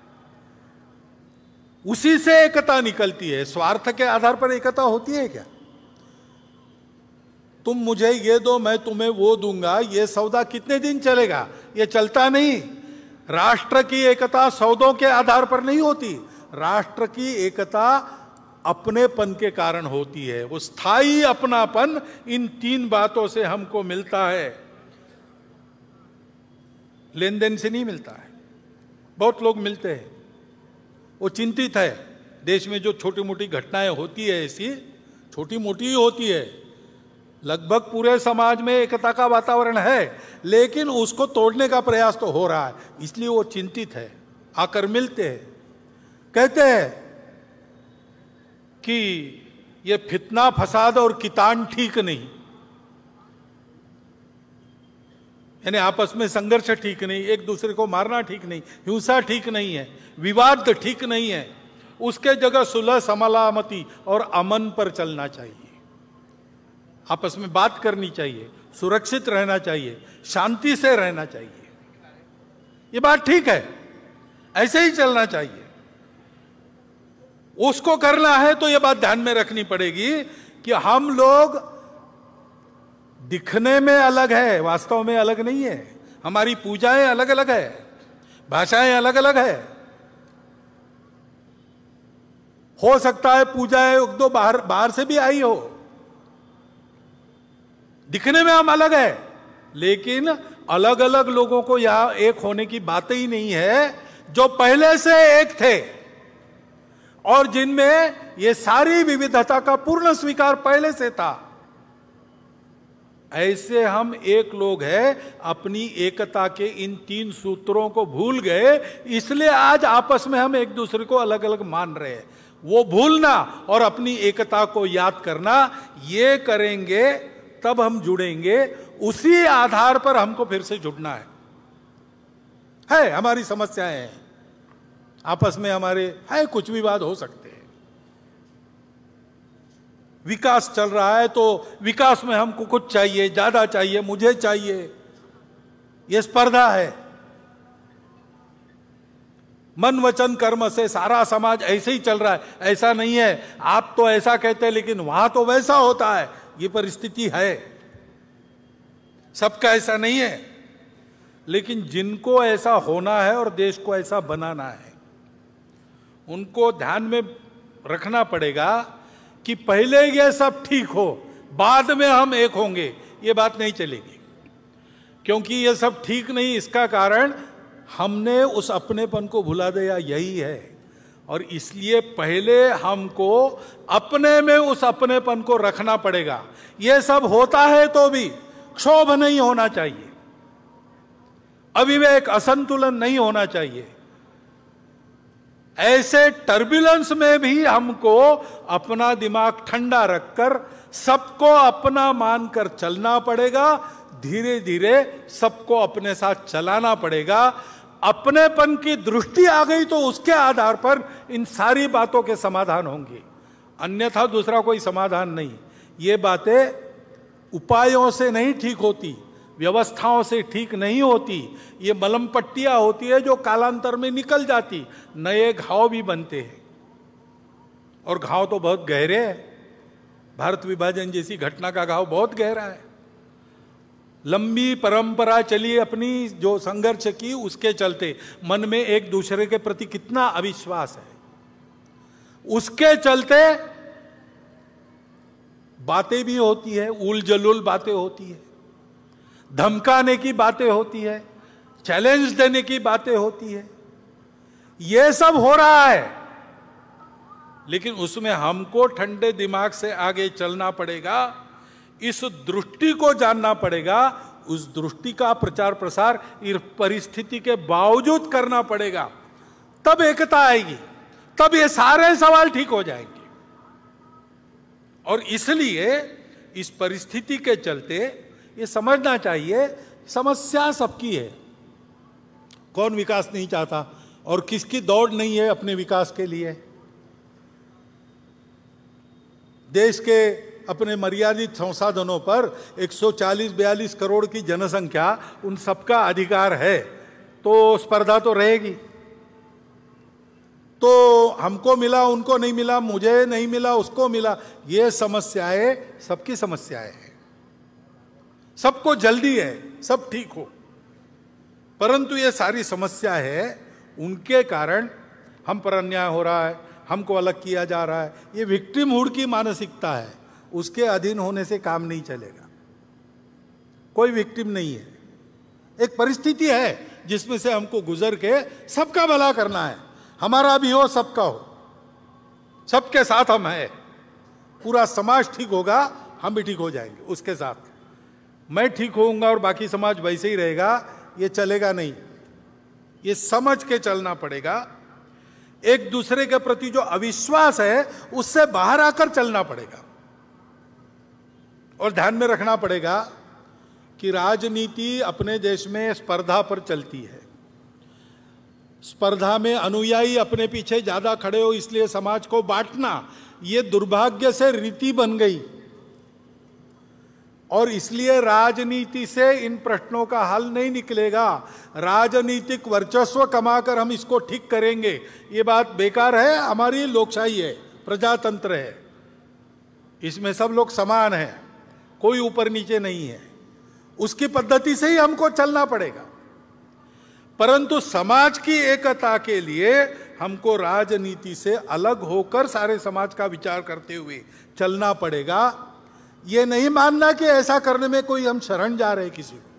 उसी से एकता निकलती है। स्वार्थ के आधार पर एकता होती है क्या? तुम मुझे ये दो, मैं तुम्हें वो दूंगा, ये सौदा कितने दिन चलेगा? ये चलता नहीं। राष्ट्र की एकता सौदों के आधार पर नहीं होती, राष्ट्र की एकता अपनेपन के कारण होती है। वो स्थायी अपनापन इन तीन बातों से हमको मिलता है, लेन देन से नहीं मिलता है। बहुत लोग मिलते हैं, वो चिंतित है, देश में जो छोटी मोटी घटनाएं होती है, ऐसी छोटी मोटी ही होती है, लगभग पूरे समाज में एकता का वातावरण है, लेकिन उसको तोड़ने का प्रयास तो हो रहा है, इसलिए वो चिंतित है। आकर मिलते हैं, कहते हैं कि ये फितना फसाद और कितान ठीक नहीं, यानी आपस में संघर्ष ठीक नहीं, एक दूसरे को मारना ठीक नहीं, हिंसा ठीक नहीं है, विवाद ठीक नहीं है। उसके जगह सुलह समालामती और अमन पर चलना चाहिए, आपस में बात करनी चाहिए, सुरक्षित रहना चाहिए, शांति से रहना चाहिए। ये बात ठीक है, ऐसे ही चलना चाहिए। उसको करना है तो ये बात ध्यान में रखनी पड़ेगी कि हम लोग दिखने में अलग है, वास्तव में अलग नहीं है। हमारी पूजाएं अलग अलग है, भाषाएं अलग अलग है। हो सकता है पूजाएं एक दो बाहर बाहर से भी आई हो, दिखने में हम अलग है, लेकिन अलग अलग लोगों को यहां एक होने की बात ही नहीं है, जो पहले से एक थे और जिनमें ये सारी विविधता का पूर्ण स्वीकार पहले से था। ऐसे हम एक लोग हैं, अपनी एकता के इन तीन सूत्रों को भूल गए, इसलिए आज आपस में हम एक दूसरे को अलग अलग मान रहे हैं। वो भूलना और अपनी एकता को याद करना, ये करेंगे तब हम जुड़ेंगे। उसी आधार पर हमको फिर से जुड़ना है। है हमारी समस्याएं हैं, आपस में हमारे है कुछ विवाद हो सकते हैं। विकास चल रहा है तो विकास में हमको कुछ चाहिए, ज्यादा चाहिए, मुझे चाहिए, यह स्पर्धा है। मन वचन कर्म से सारा समाज ऐसे ही चल रहा है, ऐसा नहीं है। आप तो ऐसा कहते हैं लेकिन वहां तो वैसा होता है, ये परिस्थिति है। सबका ऐसा नहीं है, लेकिन जिनको ऐसा होना है और देश को ऐसा बनाना है, उनको ध्यान में रखना पड़ेगा कि पहले ये सब ठीक हो, बाद में हम एक होंगे, ये बात नहीं चलेगी। क्योंकि ये सब ठीक नहीं, इसका कारण हमने उस अपनेपन को भुला दिया, यही है। और इसलिए पहले हमको अपने में उस अपनेपन को रखना पड़ेगा। ये सब होता है तो भी क्षोभ नहीं होना चाहिए, अविवेक असंतुलन नहीं होना चाहिए। ऐसे टर्बुलेंस में भी हमको अपना दिमाग ठंडा रखकर सबको अपना मानकर चलना पड़ेगा। धीरे धीरे सबको अपने साथ चलाना पड़ेगा। अपनेपन की दृष्टि आ गई तो उसके आधार पर इन सारी बातों के समाधान होंगे, अन्यथा दूसरा कोई समाधान नहीं। ये बातें उपायों से नहीं ठीक होती, व्यवस्थाओं से ठीक नहीं होती। ये मलम पट्टियां होती है जो कालांतर में निकल जाती, नए घाव भी बनते हैं, और घाव तो बहुत गहरे हैं। भारत विभाजन जैसी घटना का घाव बहुत गहरा है। लंबी परंपरा चली अपनी जो संघर्ष की, उसके चलते मन में एक दूसरे के प्रति कितना अविश्वास है, उसके चलते बातें भी होती है, उल जलुल बातें होती है, धमकाने की बातें होती है, चैलेंज देने की बातें होती है। यह सब हो रहा है, लेकिन उसमें हमको ठंडे दिमाग से आगे चलना पड़ेगा। इस दृष्टि को जानना पड़ेगा, उस दृष्टि का प्रचार प्रसार इस परिस्थिति के बावजूद करना पड़ेगा। तब एकता आएगी, तब ये सारे सवाल ठीक हो जाएंगे। और इसलिए इस परिस्थिति के चलते ये समझना चाहिए, समस्या सबकी है। कौन विकास नहीं चाहता और किसकी दौड़ नहीं है अपने विकास के लिए। देश के अपने मर्यादित संसाधनों पर एक सौ चालीस बयालीस करोड़ की जनसंख्या, उन सबका अधिकार है, तो स्पर्धा तो रहेगी। तो हमको मिला, उनको नहीं मिला, मुझे नहीं मिला, उसको मिला, ये समस्याएं सबकी समस्याएं हैं। सबको जल्दी है सब ठीक हो, परंतु ये सारी समस्या है, उनके कारण हम पर अन्याय हो रहा है, हमको अलग किया जा रहा है। ये विक्टिमहुड की मानसिकता है, उसके अधीन होने से काम नहीं चलेगा। कोई विक्टिम नहीं है, एक परिस्थिति है जिसमें से हमको गुजर के सबका भला करना है। हमारा भी हो, सबका हो, सबके साथ हम हैं। पूरा समाज ठीक होगा हम भी ठीक हो जाएंगे उसके साथ। मैं ठीक होऊंगा और बाकी समाज वैसे ही रहेगा, ये चलेगा नहीं। ये समझ के चलना पड़ेगा। एक दूसरे के प्रति जो अविश्वास है उससे बाहर आकर चलना पड़ेगा। और ध्यान में रखना पड़ेगा कि राजनीति अपने देश में स्पर्धा पर चलती है। स्पर्धा में अनुयायी अपने पीछे ज्यादा खड़े हो इसलिए समाज को बांटना, ये दुर्भाग्य से रीति बन गई। और इसलिए राजनीति से इन प्रश्नों का हल नहीं निकलेगा। राजनीतिक वर्चस्व कमाकर हम इसको ठीक करेंगे, ये बात बेकार है। हमारी लोकशाही है, प्रजातंत्र है, इसमें सब लोग समान हैं, कोई ऊपर नीचे नहीं है। उसकी पद्धति से ही हमको चलना पड़ेगा। परंतु समाज की एकता के लिए हमको राजनीति से अलग होकर सारे समाज का विचार करते हुए चलना पड़ेगा। ये नहीं मानना कि ऐसा करने में कोई हम शरण जा रहे किसी को।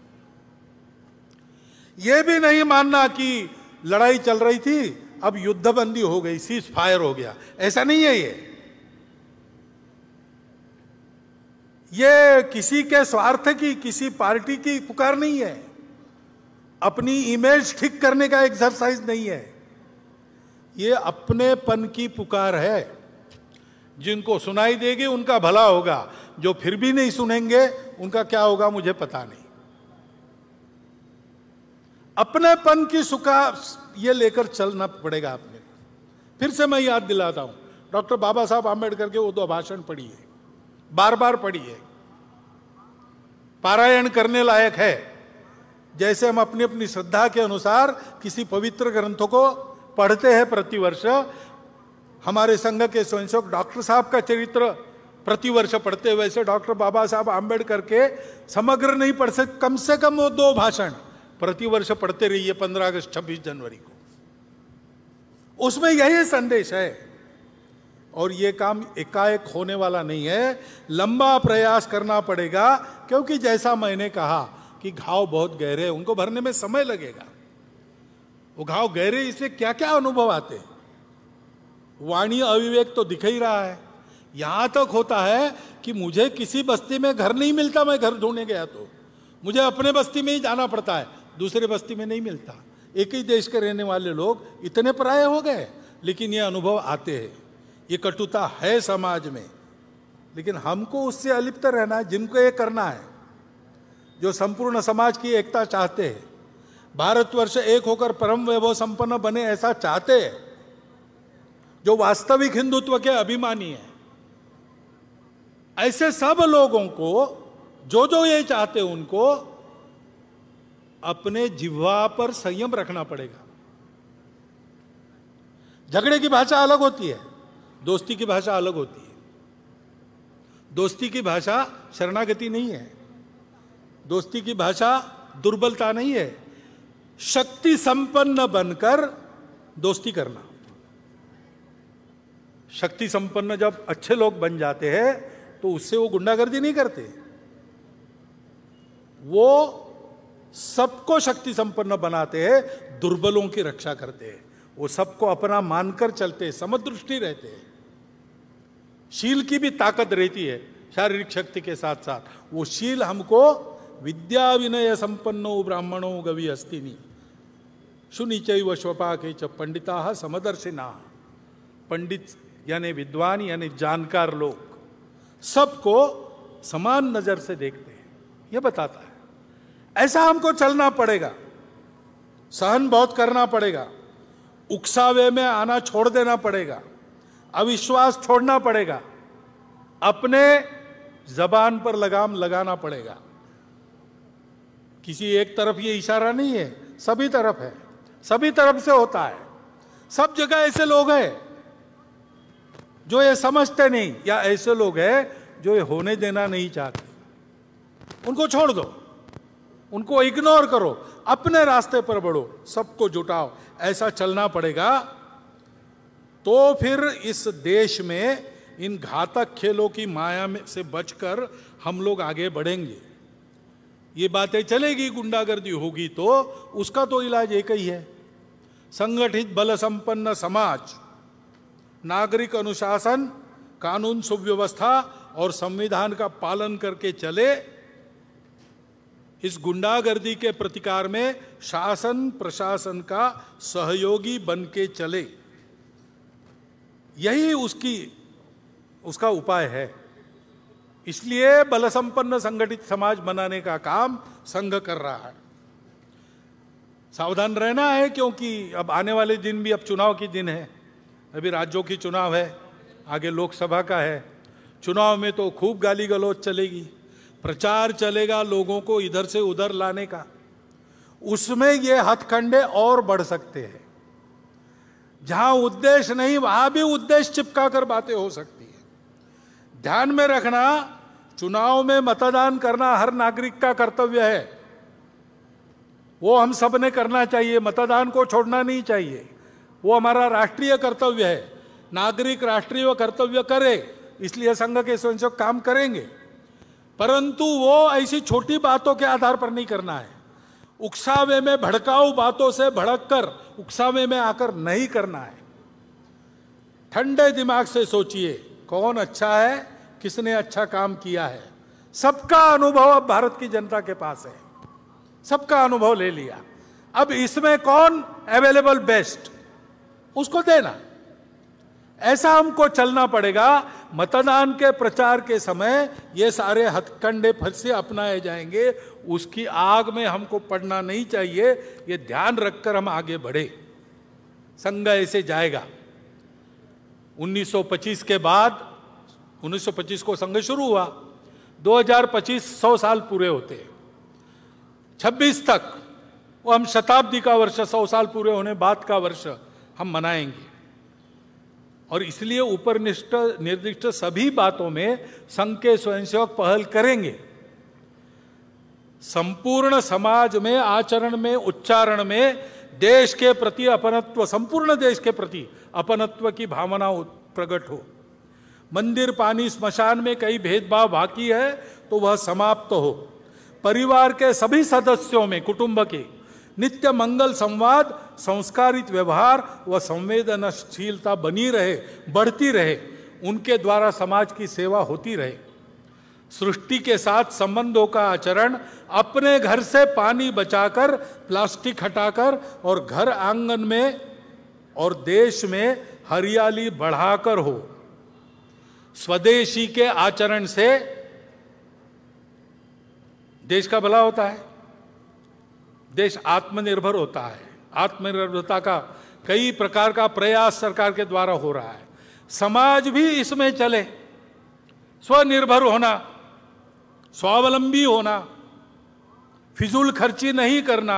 यह भी नहीं मानना कि लड़ाई चल रही थी, अब युद्धबंदी हो गई, सीज फायर हो गया, ऐसा नहीं है। ये ये किसी के स्वार्थ की, किसी पार्टी की पुकार नहीं है, अपनी इमेज ठीक करने का एक्सरसाइज नहीं है। ये अपनेपन की पुकार है। जिनको सुनाई देगी उनका भला होगा, जो फिर भी नहीं सुनेंगे उनका क्या होगा मुझे पता नहीं। अपनेपन की सुखा ये लेकर चलना पड़ेगा अपने। फिर से मैं याद दिलाता हूं, डॉक्टर बाबा साहब आम्बेडकर के वो दो भाषण पढ़िए, बार बार पढ़िए, पारायण करने लायक है। जैसे हम अपनी अपनी श्रद्धा के अनुसार किसी पवित्र ग्रंथों को पढ़ते हैं प्रतिवर्ष, हमारे संघ के स्वयंसेवक डॉक्टर साहब का चरित्र प्रतिवर्ष पढ़ते हुए, वैसे डॉक्टर बाबा साहब आम्बेडकर के समग्र नहीं पढ़ सकते, कम से कम वो दो भाषण प्रतिवर्ष पढ़ते रहिए पंद्रह अगस्त छब्बीस जनवरी को। उसमें यही संदेश है। और ये काम एकाएक होने वाला नहीं है, लंबा प्रयास करना पड़ेगा। क्योंकि जैसा मैंने कहा कि घाव बहुत गहरे हैं, उनको भरने में समय लगेगा। वो घाव गहरे इसलिए क्या क्या अनुभव आते हैं। वाणी अविवेक तो दिख ही रहा है। यहां तक होता है कि मुझे किसी बस्ती में घर नहीं मिलता, मैं घर ढूंढने गया तो मुझे अपने बस्ती में ही जाना पड़ता है, दूसरे बस्ती में नहीं मिलता। एक ही देश के रहने वाले लोग इतने पराये हो गए, लेकिन ये अनुभव आते हैं। ये कटुता है समाज में, लेकिन हमको उससे अलिप्त रहना है। जिनको ये करना है, जो संपूर्ण समाज की एकता चाहते हैं, भारतवर्ष एक होकर परम वैभव संपन्न बने ऐसा चाहते हैं, जो वास्तविक हिंदुत्व के अभिमानी है, ऐसे सब लोगों को, जो जो ये चाहते हैं, उनको अपने जिह्वा पर संयम रखना पड़ेगा। झगड़े की भाषा अलग होती है, दोस्ती की भाषा अलग होती है। दोस्ती की भाषा शरणागति नहीं है, दोस्ती की भाषा दुर्बलता नहीं है, शक्ति संपन्न बनकर दोस्ती करना। शक्ति संपन्न जब अच्छे लोग बन जाते हैं तो उससे वो गुंडागर्दी नहीं करते, वो सबको शक्ति संपन्न बनाते हैं, दुर्बलों की रक्षा करते हैं। वो सबको अपना मानकर चलते हैं, समदृष्टि रहते हैं। शील की भी ताकत रहती है शारीरिक शक्ति के साथ साथ। वो शील हमको विद्या विनय संपन्नो ब्राह्मणो गवि अस्तिनी शुनिचैव श्वपाके च पंडिता समदर्शिना। पंडित यानी विद्वान यानी जानकार लोग सबको समान नजर से देखते हैं, यह बताता है। ऐसा हमको चलना पड़ेगा, सहन बहुत करना पड़ेगा, उकसावे में आना छोड़ देना पड़ेगा, अविश्वास छोड़ना पड़ेगा, अपने जबान पर लगाम लगाना पड़ेगा। किसी एक तरफ ये इशारा नहीं है, सभी तरफ है, सभी तरफ से होता है। सब जगह ऐसे लोग हैं जो ये समझते नहीं, या ऐसे लोग हैं जो ये होने देना नहीं चाहते। उनको छोड़ दो, उनको इग्नोर करो, अपने रास्ते पर बढ़ो, सबको जुटाओ। ऐसा चलना पड़ेगा तो फिर इस देश में इन घातक खेलों की माया में से बचकर हम लोग आगे बढ़ेंगे। ये बातें चलेगी, गुंडागर्दी होगी तो उसका तो इलाज एक ही है, संगठित बल संपन्न समाज, नागरिक अनुशासन, कानून सुव्यवस्था और संविधान का पालन करके चले, इस गुंडागर्दी के प्रतिकार में शासन प्रशासन का सहयोगी बन के चले, यही उसकी उसका उपाय है। इसलिए बल संपन्न संगठित समाज बनाने का काम संघ कर रहा है। सावधान रहना है, क्योंकि अब आने वाले दिन भी, अब चुनाव की दिन है, अभी राज्यों की चुनाव है, आगे लोकसभा का है। चुनाव में तो खूब गाली गलौज चलेगी, प्रचार चलेगा लोगों को इधर से उधर लाने का। उसमें ये हथकंडे और बढ़ सकते हैं। जहां उद्देश्य नहीं वहां भी उद्देश्य चिपका कर बातें हो सकती है। ध्यान में रखना, चुनाव में मतदान करना हर नागरिक का कर्तव्य है, वो हम सब ने करना चाहिए, मतदान को छोड़ना नहीं चाहिए, वो हमारा राष्ट्रीय कर्तव्य है। नागरिक राष्ट्रीय कर्तव्य करे, इसलिए संघ के स्वयंसेवक काम करेंगे, परंतु वो ऐसी छोटी बातों के आधार पर नहीं करना है। उकसावे में, भड़काऊ बातों से भड़क कर उकसावे में आकर नहीं करना है। ठंडे दिमाग से सोचिए कौन अच्छा है, किसने अच्छा काम किया है। सबका अनुभव अब भारत की जनता के पास है, सबका अनुभव ले लिया। अब इसमें कौन अवेलेबल बेस्ट, उसको देना, ऐसा हमको चलना पड़ेगा। मतदान के प्रचार के समय ये सारे हथकंडे फिर से अपनाए जाएंगे, उसकी आग में हमको पड़ना नहीं चाहिए। ये ध्यान रखकर हम आगे बढ़े। संघ ऐसे जाएगा। उन्नीस सौ पच्चीस के बाद, उन्नीस सौ पच्चीस को संघ शुरू हुआ, दो हज़ार पच्चीस सौ साल पूरे होते हैं। छब्बीस तक वो हम शताब्दी का वर्ष, सौ साल पूरे होने बाद का वर्ष हम मनाएंगे। और इसलिए ऊपर निर्दिष्ट सभी बातों में संघ के स्वयंसेवक पहल करेंगे। संपूर्ण समाज में, आचरण में, उच्चारण में देश के प्रति अपनत्व, संपूर्ण देश के प्रति अपनत्व की भावना प्रकट हो। मंदिर, पानी, स्मशान में कई भेदभाव बाकी है तो वह समाप्त हो। परिवार के सभी सदस्यों में, कुटुंब के नित्य मंगल संवाद, संस्कारित व्यवहार व संवेदनशीलता बनी रहे, बढ़ती रहे। उनके द्वारा समाज की सेवा होती रहे। सृष्टि के साथ संबंधों का आचरण अपने घर से पानी बचाकर, प्लास्टिक हटाकर और घर आंगन में और देश में हरियाली बढ़ाकर हो। स्वदेशी के आचरण से देश का भला होता है, देश आत्मनिर्भर होता है। आत्मनिर्भरता का कई प्रकार का प्रयास सरकार के द्वारा हो रहा है। समाज भी इसमें चले, स्वनिर्भर होना, स्वावलंबी होना, फिजूल खर्ची नहीं करना,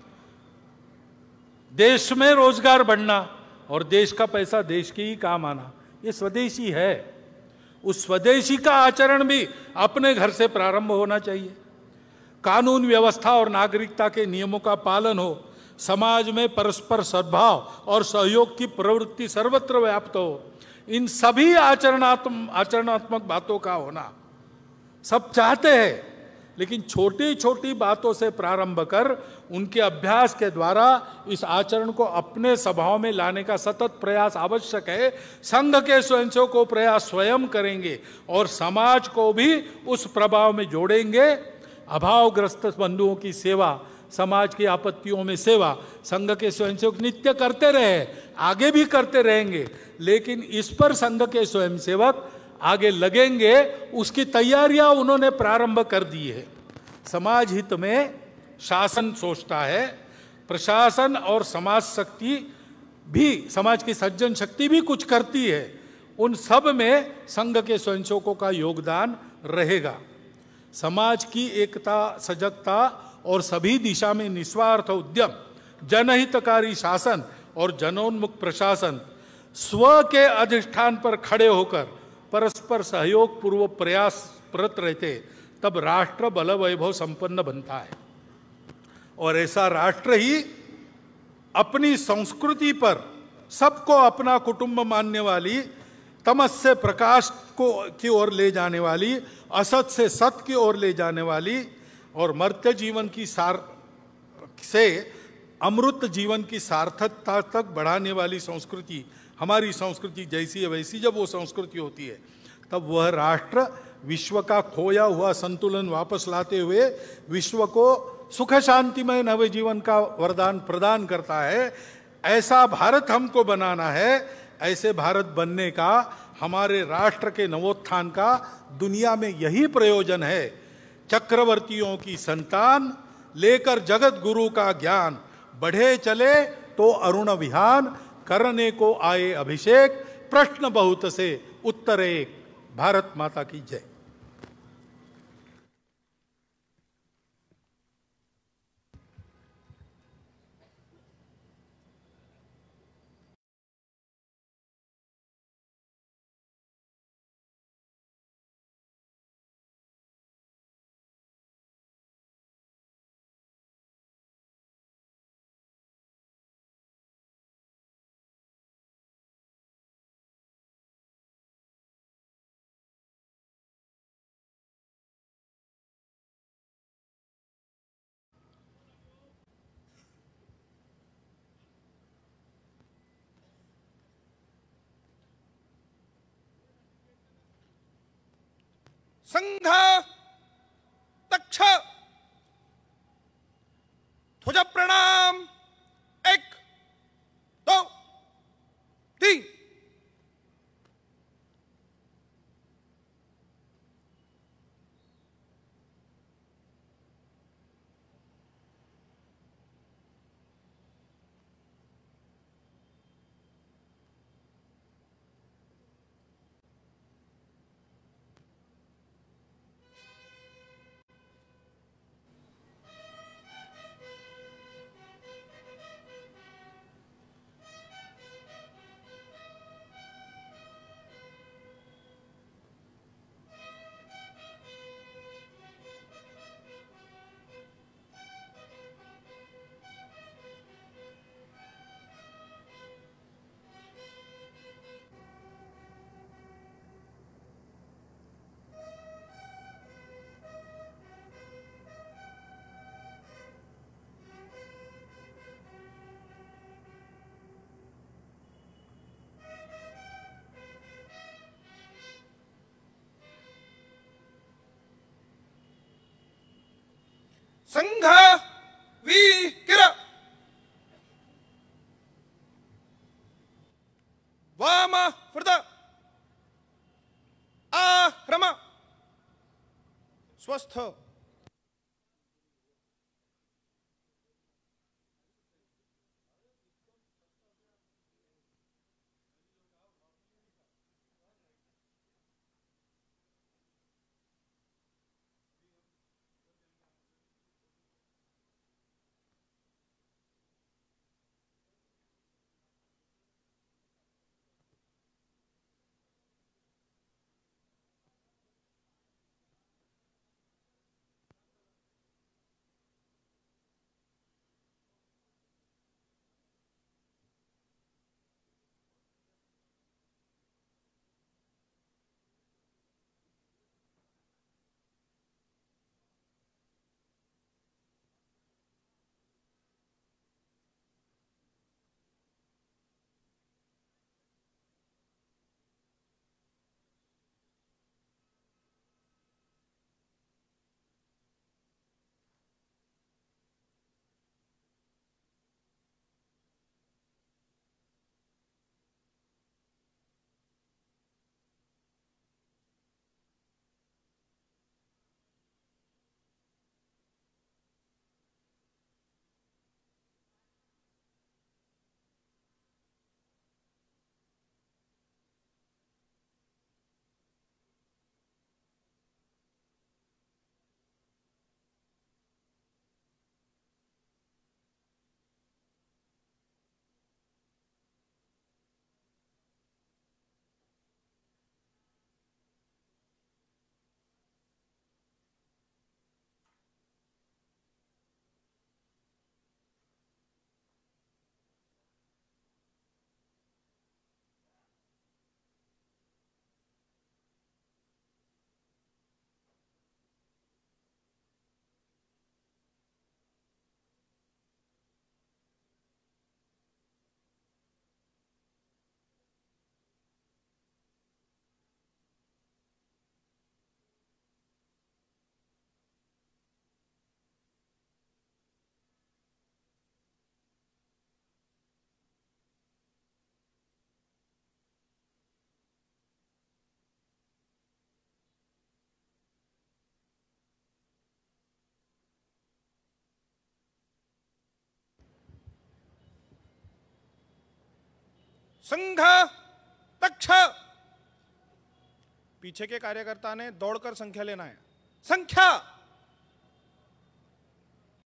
देश में रोजगार बढ़ना और देश का पैसा देश के ही काम आना, ये स्वदेशी है। उस स्वदेशी का आचरण भी अपने घर से प्रारंभ होना चाहिए। कानून व्यवस्था और नागरिकता के नियमों का पालन हो। समाज में परस्पर सद्भाव और सहयोग की प्रवृत्ति सर्वत्र व्याप्त हो। इन सभी आचरणात्मक आचरणात्मक बातों का होना सब चाहते हैं, लेकिन छोटी छोटी बातों से प्रारंभ कर उनके अभ्यास के द्वारा इस आचरण को अपने स्वभाव में लाने का सतत प्रयास आवश्यक है। संघ के स्वयंसेवक को प्रयास स्वयं करेंगे और समाज को भी उस प्रभाव में जोड़ेंगे। अभावग्रस्त बंधुओं की सेवा, समाज की आपत्तियों में सेवा संघ के स्वयंसेवक नित्य करते रहे, आगे भी करते रहेंगे। लेकिन इस पर संघ के स्वयंसेवक आगे लगेंगे, उसकी तैयारियां उन्होंने प्रारंभ कर दी है। समाज हित में शासन सोचता है, प्रशासन और समाज शक्ति भी, समाज की सज्जन शक्ति भी कुछ करती है। उन सब में संघ के स्वयंसेवकों का योगदान रहेगा। समाज की एकता, सजगता और सभी दिशा में निस्वार्थ उद्यम, जनहितकारी शासन और जनोन्मुख प्रशासन स्व के अधिष्ठान पर खड़े होकर परस्पर सहयोग पूर्वक प्रयास प्रत रहते, तब राष्ट्र बल वैभव संपन्न बनता है। और ऐसा राष्ट्र ही अपनी संस्कृति पर सबको अपना कुटुंब मानने वाली, तमस से प्रकाश को की ओर ले जाने वाली, असत से सत की ओर ले जाने वाली और मर्त्य जीवन की सार से अमृत जीवन की सार्थकता तक बढ़ाने वाली संस्कृति, हमारी संस्कृति जैसी है वैसी जब वो संस्कृति होती है, तब वह राष्ट्र विश्व का खोया हुआ संतुलन वापस लाते हुए विश्व को सुख शांतिमय नव जीवन का वरदान प्रदान करता है। ऐसा भारत हमको बनाना है। ऐसे भारत बनने का, हमारे राष्ट्र के नवोत्थान का दुनिया में यही प्रयोजन है। चक्रवर्तियों की संतान लेकर जगत गुरु का ज्ञान, बढ़े चले तो अरुण विहान, करने को आए अभिषेक, प्रश्न बहुत से उत्तर एक। भारत माता की जय। संघ तक्ष ध्वज प्रणाम। एक दो तीन। संघ वीर वाम हृद आह्रम स्वस्थ। संघ तक्ष। पीछे के कार्यकर्ता ने दौड़कर संख्या लेना है। संख्या